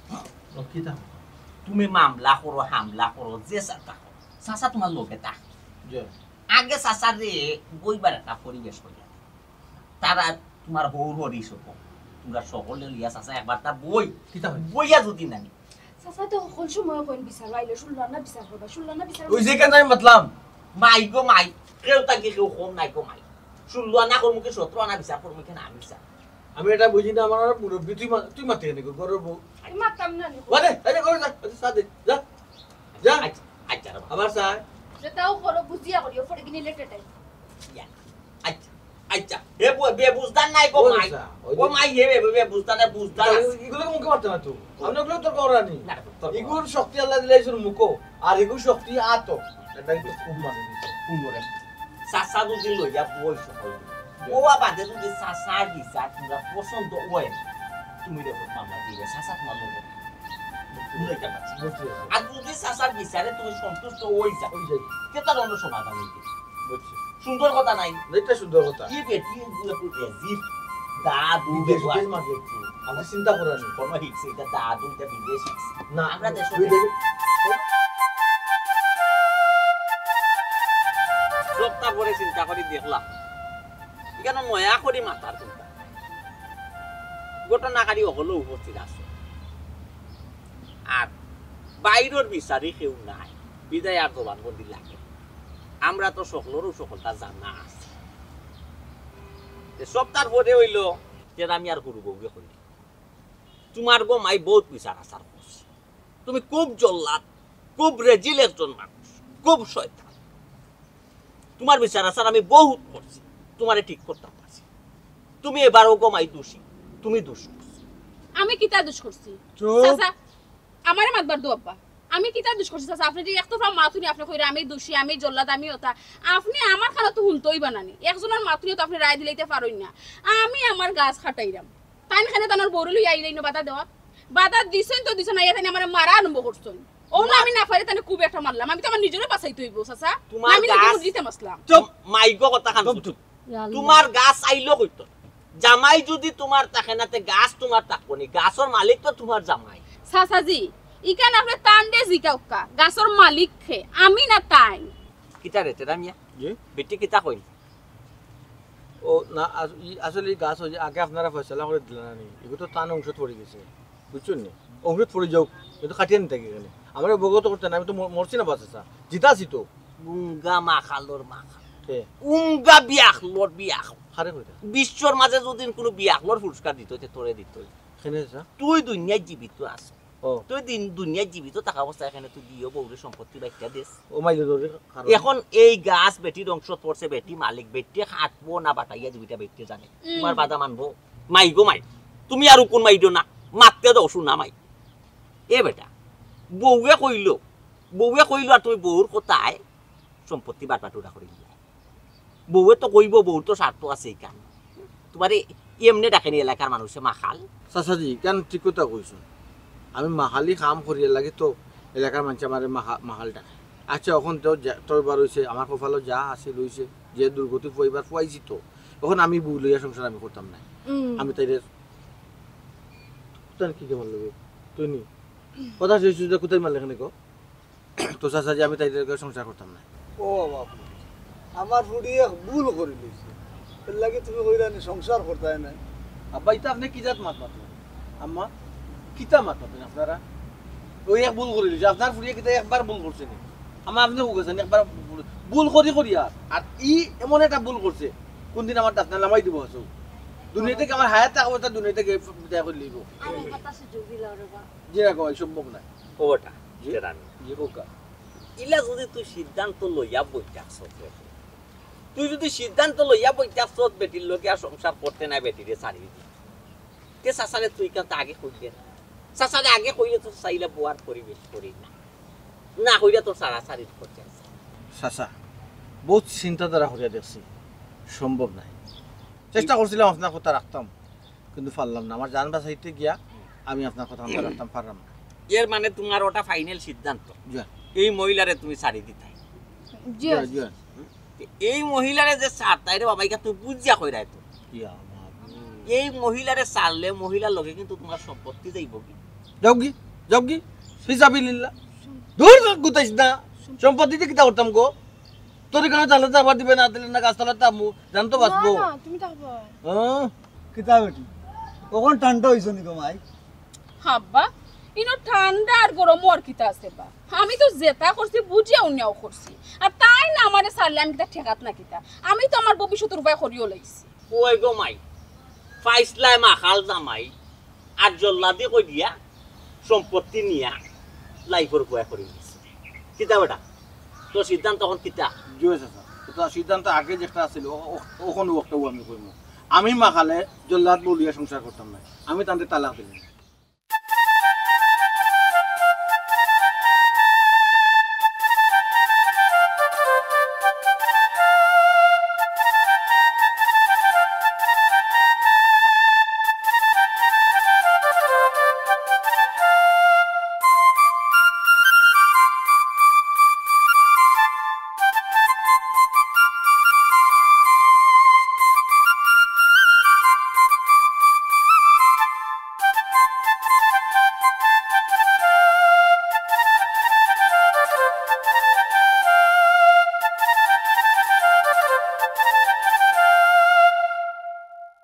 কিতা তুমি মামলা করো হামলা করো যে চাতা করো চাচা তোমার লোকে তা যে আগে চাচার রে বইবার একটা পরিবেশ করিয়া তারা তোমার হৌর হরিস তোমরা সকলে লিয়া চাচা একবার তা বই কিতা হয় বইয়া যদি নানি চাচা তো সকল সময় কইন বিচার আইলে শুনল না বিচার করবা শুনল না বিচার ওই যে কেন আমি মাতলাম মাই গো মাই কেউ তাকে কেউ কম নাই গো মাই শুনলো না কর মুখে সত্র আনা বিচার কর মুখে না আমি বিচার আমি এটা বুঝি না আমার মুরব্বী তুই মা- তুই মাতে কেন গরর বউ আমি মারতাম না নি ওরে আরে করে যা আচ্ছা, সাদে যা যা আচ্ছা আচ্ছা রে বাবা, আবার সাই যেটাও করো বুঝিয়া করিও ফড়ে কিনে লেটে টাই ইয়া, আচ্ছা আচ্ছা হে বই বে বুঝদান নাই গো ওই মাই যা, ওই ও যে- মাই হে বে বে বুঝদান নাই বুঝদান আছে। এগুলো মুখে মারতে না তো আমি ওগুলো তোর করানি না, তোর করা। এগুলোর শক্তি আল্লাহ দিলে এসব মুখো আর এগুলো শক্তি আতো এটা কিন্তু খুব মানে দিছে কুমরে চাচা যদি লইয়া বই সকল ও বাদে যদি চাচার বিচার তোমরা পছন্দ হয় না, তুমি দেখো মামলা দিবে চাচা তোমার লোক তুমি এটা পাচ্ছি বুঝতে আছে আর যদি চাচার বিচারে তুমি সন্তুষ্ট হয়ে যাও ওই যাই কেতার অন্য সমাধান হইতে বুঝছি সুন্দর কথা নাই এটা সুন্দর কথা কি বেটি এগুলো রেজিপ দাদু বিদেশ বেগুয়া বিদেশ মাকে একটু আমি চিন্তা করানি কোনো হিটছে এটা দাদু এটা বিদেশ হিটছে না আমরা দেশ বিদেশ সপ্তাহ পরে চিন্তা করি দেখলাম এখানে নয়া করি মাথার চিন্তা ঘটনাকারী হলেও উপস্থিত আছে আর বাইরের বিচারি কেউ নাই বিদায় আর জবানবন্দি লাগে আমরা তো সকলেরও সকলটা জানা আছে সপ্তাহ পরে হইল যে আমি আর করবো করি তোমার গো মাই বহুত বিচার আচার করছে তুমি খুব জল্লাদ খুব রেজিল একজন মানুষ খুব শয়তান তোমার বিচার আচার আমি বহুত করছি তোমারে ঠিক করতে পারছি তুমি এবারও গমাই দোষী তুমি দোষ করছো আমি কিতা দোষ করছি চুপ। চাচা আমারে মাতবার দো আব্বা আমি কিতা দোষ করছি চাচা আপনি যে একটা ফ্রম মাতুনি আপনি কইরা আমি দোষী আমি জল্লাদ আমি ওটা আপনি আমার খানা তো হুনতই বানানি একজনের মাতুনি তো আপনি রায় দিলাইতে পারোই না আমি আমার গাছ খাটাইরাম তাইন খানে তানোর বড় লই আইলেই না বাধা দেওয়া বাধা দিছেন তো দিছেন আইয়া তাই আমার মারা আরম্ভ করছেন ও না আমি না পারি তানে খুব একটা মারলাম আমি তো আমার নিজেরও বাঁচাইতে হইব চাচা তোমার আমি গাছ- নিজে দিতে মাসলাম চুপ মাইগো কথা খান তোমার গাছ আইলো কইতো জামাই যদি তোমার থাকে নাতে গাছ তোমার থাকবনি গাছর মালিক তো তোমার জামাই চাচাজি ইকান আপনি টান দে জিকাউকা গাছর মালিক খে আমি না তাই কিতা রে তেরা মিয়া জি বেটি কিতা কইল ও না আস- ই- আসলে এই গাছ হয়ে আগে আপনারা ফয়সলা করে দিলেন না নি এগুলো তো টান অংশ পড়ে গেছে বুঝছেন নি অংশ পড়ে যাও এটা কাটিয়ে নিতে এখানে আমার অবগত করতে না আমি তো মর- মরছি না বাচ্চা জিতা আছি তো উঙ্গা মাখালোর মাখা হে উঙ্গা বিয়াখলোর বিয়াখ হারে কইতা বিশ্বর মাঝে যদি কোনো বিয়াখলোর পুরস্কার দিত তে তোরে দিত এখানে যা তুই দুনিয়ায় জীবিত আছ ও তুই দিন দুনিয়ায় জীবিত থাকা অবস্থা এখানে তুই দিও বউরে সম্পত্তি বাইটা দেশ ও মাইলে ধরে খারাপ এখন এই গাছ বেটির অংশ পড়ছে বেটি মালিক বেটি হাঁটবো না বাটাইয়া দুইটা বেটি জানে তোমার বাধা মানবো মাই গো মাই তুমি আর কোন মাইডো না মারতে দাও শুনা মাই এ বেটা বউয়ে কইল বউয়ে কইল আর তুমি বউর কথায় সম্পত্তি বাটবাটুরা করে দিলা বউয়ে তো কইব বউর তো স্বার্থ আছে এইখান তোমার এমনি ডাকেনি এলাকার মানুষে মাখাল চাচাজি কেন ঠিক কথা কইছো আমি মাহালি কাম করিয়া লাগে তো এলাকার মানুষ আমার মাহাল ডাকে আচ্ছা এখন তো তোর বার হয়েছে আমার কপালও যা আছে রয়েছে যে দুর্গতি পরিবার ফুয়াইছি তো এখন আমি বউ লইয়া সংসার আমি করতাম না আমি তাই কি কেমন লাগবে তুই নি কথা শুনছিস যে কোথায় মারলে এখানে কো তো চাচাজি আমি তাই সংসার করতাম না ও বাবু আমার ফুড়িয়ে ভুল করে দিয়েছে এর লাগে তুমি কইরানি সংসার করতে না আব্বা এটা আপনি কি জাত মাত মাত আম্মা কিতা মাত মাতেন আপনারা ওই এক ভুল করে দিয়েছে আপনার ফুড়িয়ে কিতা একবার ভুল করছে নি আমার আপনি গেছেন একবার ভুল করি করি আর আর ই এমন একটা ভুল করছে কোনদিন আমার দাঁত নামাই দিব হসু দুনিয়া থেকে আমার হায়াত থাকবো তা দুনিয়া থেকে বিদায় করে লিব জি না কয় সম্ভব না ওটা জি রানী জি কোকা ইলা যদি তুই সিদ্ধান্ত লইয়া বইতাছ তুই যদি সিদ্ধান্ত লইয়া বইতাছ বেটির লোকে আর সংসার করতে না বেটিরে ছাড়ি দি তে চাচারে তুই কিন্তু আগে কইলে না চাচারে আগে কইলে তো চাইলে বোয়ার পরিবেশ করি না না কইলে তোর সারা সারি করতে আছে চাচা বহুত চিন্তাধারা করিয়া দেখছি সম্ভব নাই চেষ্টা করছিলাম আপনার কথা রাখতাম কিন্তু পারলাম না আমার জান বাঁচাইতে গিয়া আমি আপনার কথা রাখতাম পারলাম না এর মানে তোমার ওটা ফাইনাল সিদ্ধান্ত জি এই মহিলারে তুমি ছাড়ি দিতাই জি জি এই মহিলারে যে ছাড় তাইরে বাবাইকা তুই বুঝিয়া কই রায় তো ইয়া এই মহিলারে ছাড়লে মহিলার লগে কিন্তু তোমার সম্পত্তি যাইব কি যাও কি যাও কি ফিসাবিল্লাহ দূর গুতাইস না সম্পত্তিতে কিতা করতাম গো তোর এখানে তাহলে যাবার দিবে না দিলে না গাছতলা তামু জান তো বাঁচবো না তুমি থাকবা হ্যাঁ কিতা বেটি কখন ঠান্ডা হইছ নি গো মাই হাব্বা ইনো ঠান্ডা আর গরম ওর কিতা আছে বা আমি তো জেতা করছি বুঝিয়া অন্যাও করছি আর তাই না আমারে ছাড়লে আমি কিতা ঠেকাত না কিতা আমি তো আমার ভবিষ্যতের উপায় করিও লাইছি কই গো মাই ফাইসলাই মাখাল জামাই আর জল্লাদি কই দিয়া সম্পত্তি নিয়া লাইফর বয়া করে দিছে কিতা বেটা তো সিদ্ধান্ত তখন কিতা জয় চাচা তো সিদ্ধান্ত আগে যেটা আছিল ওখানে ওটাও আমি কইমু আমি মাখালে জল্লাদ বলিয়া সংসার করতাম না আমি তান্তে তালাক দিলাম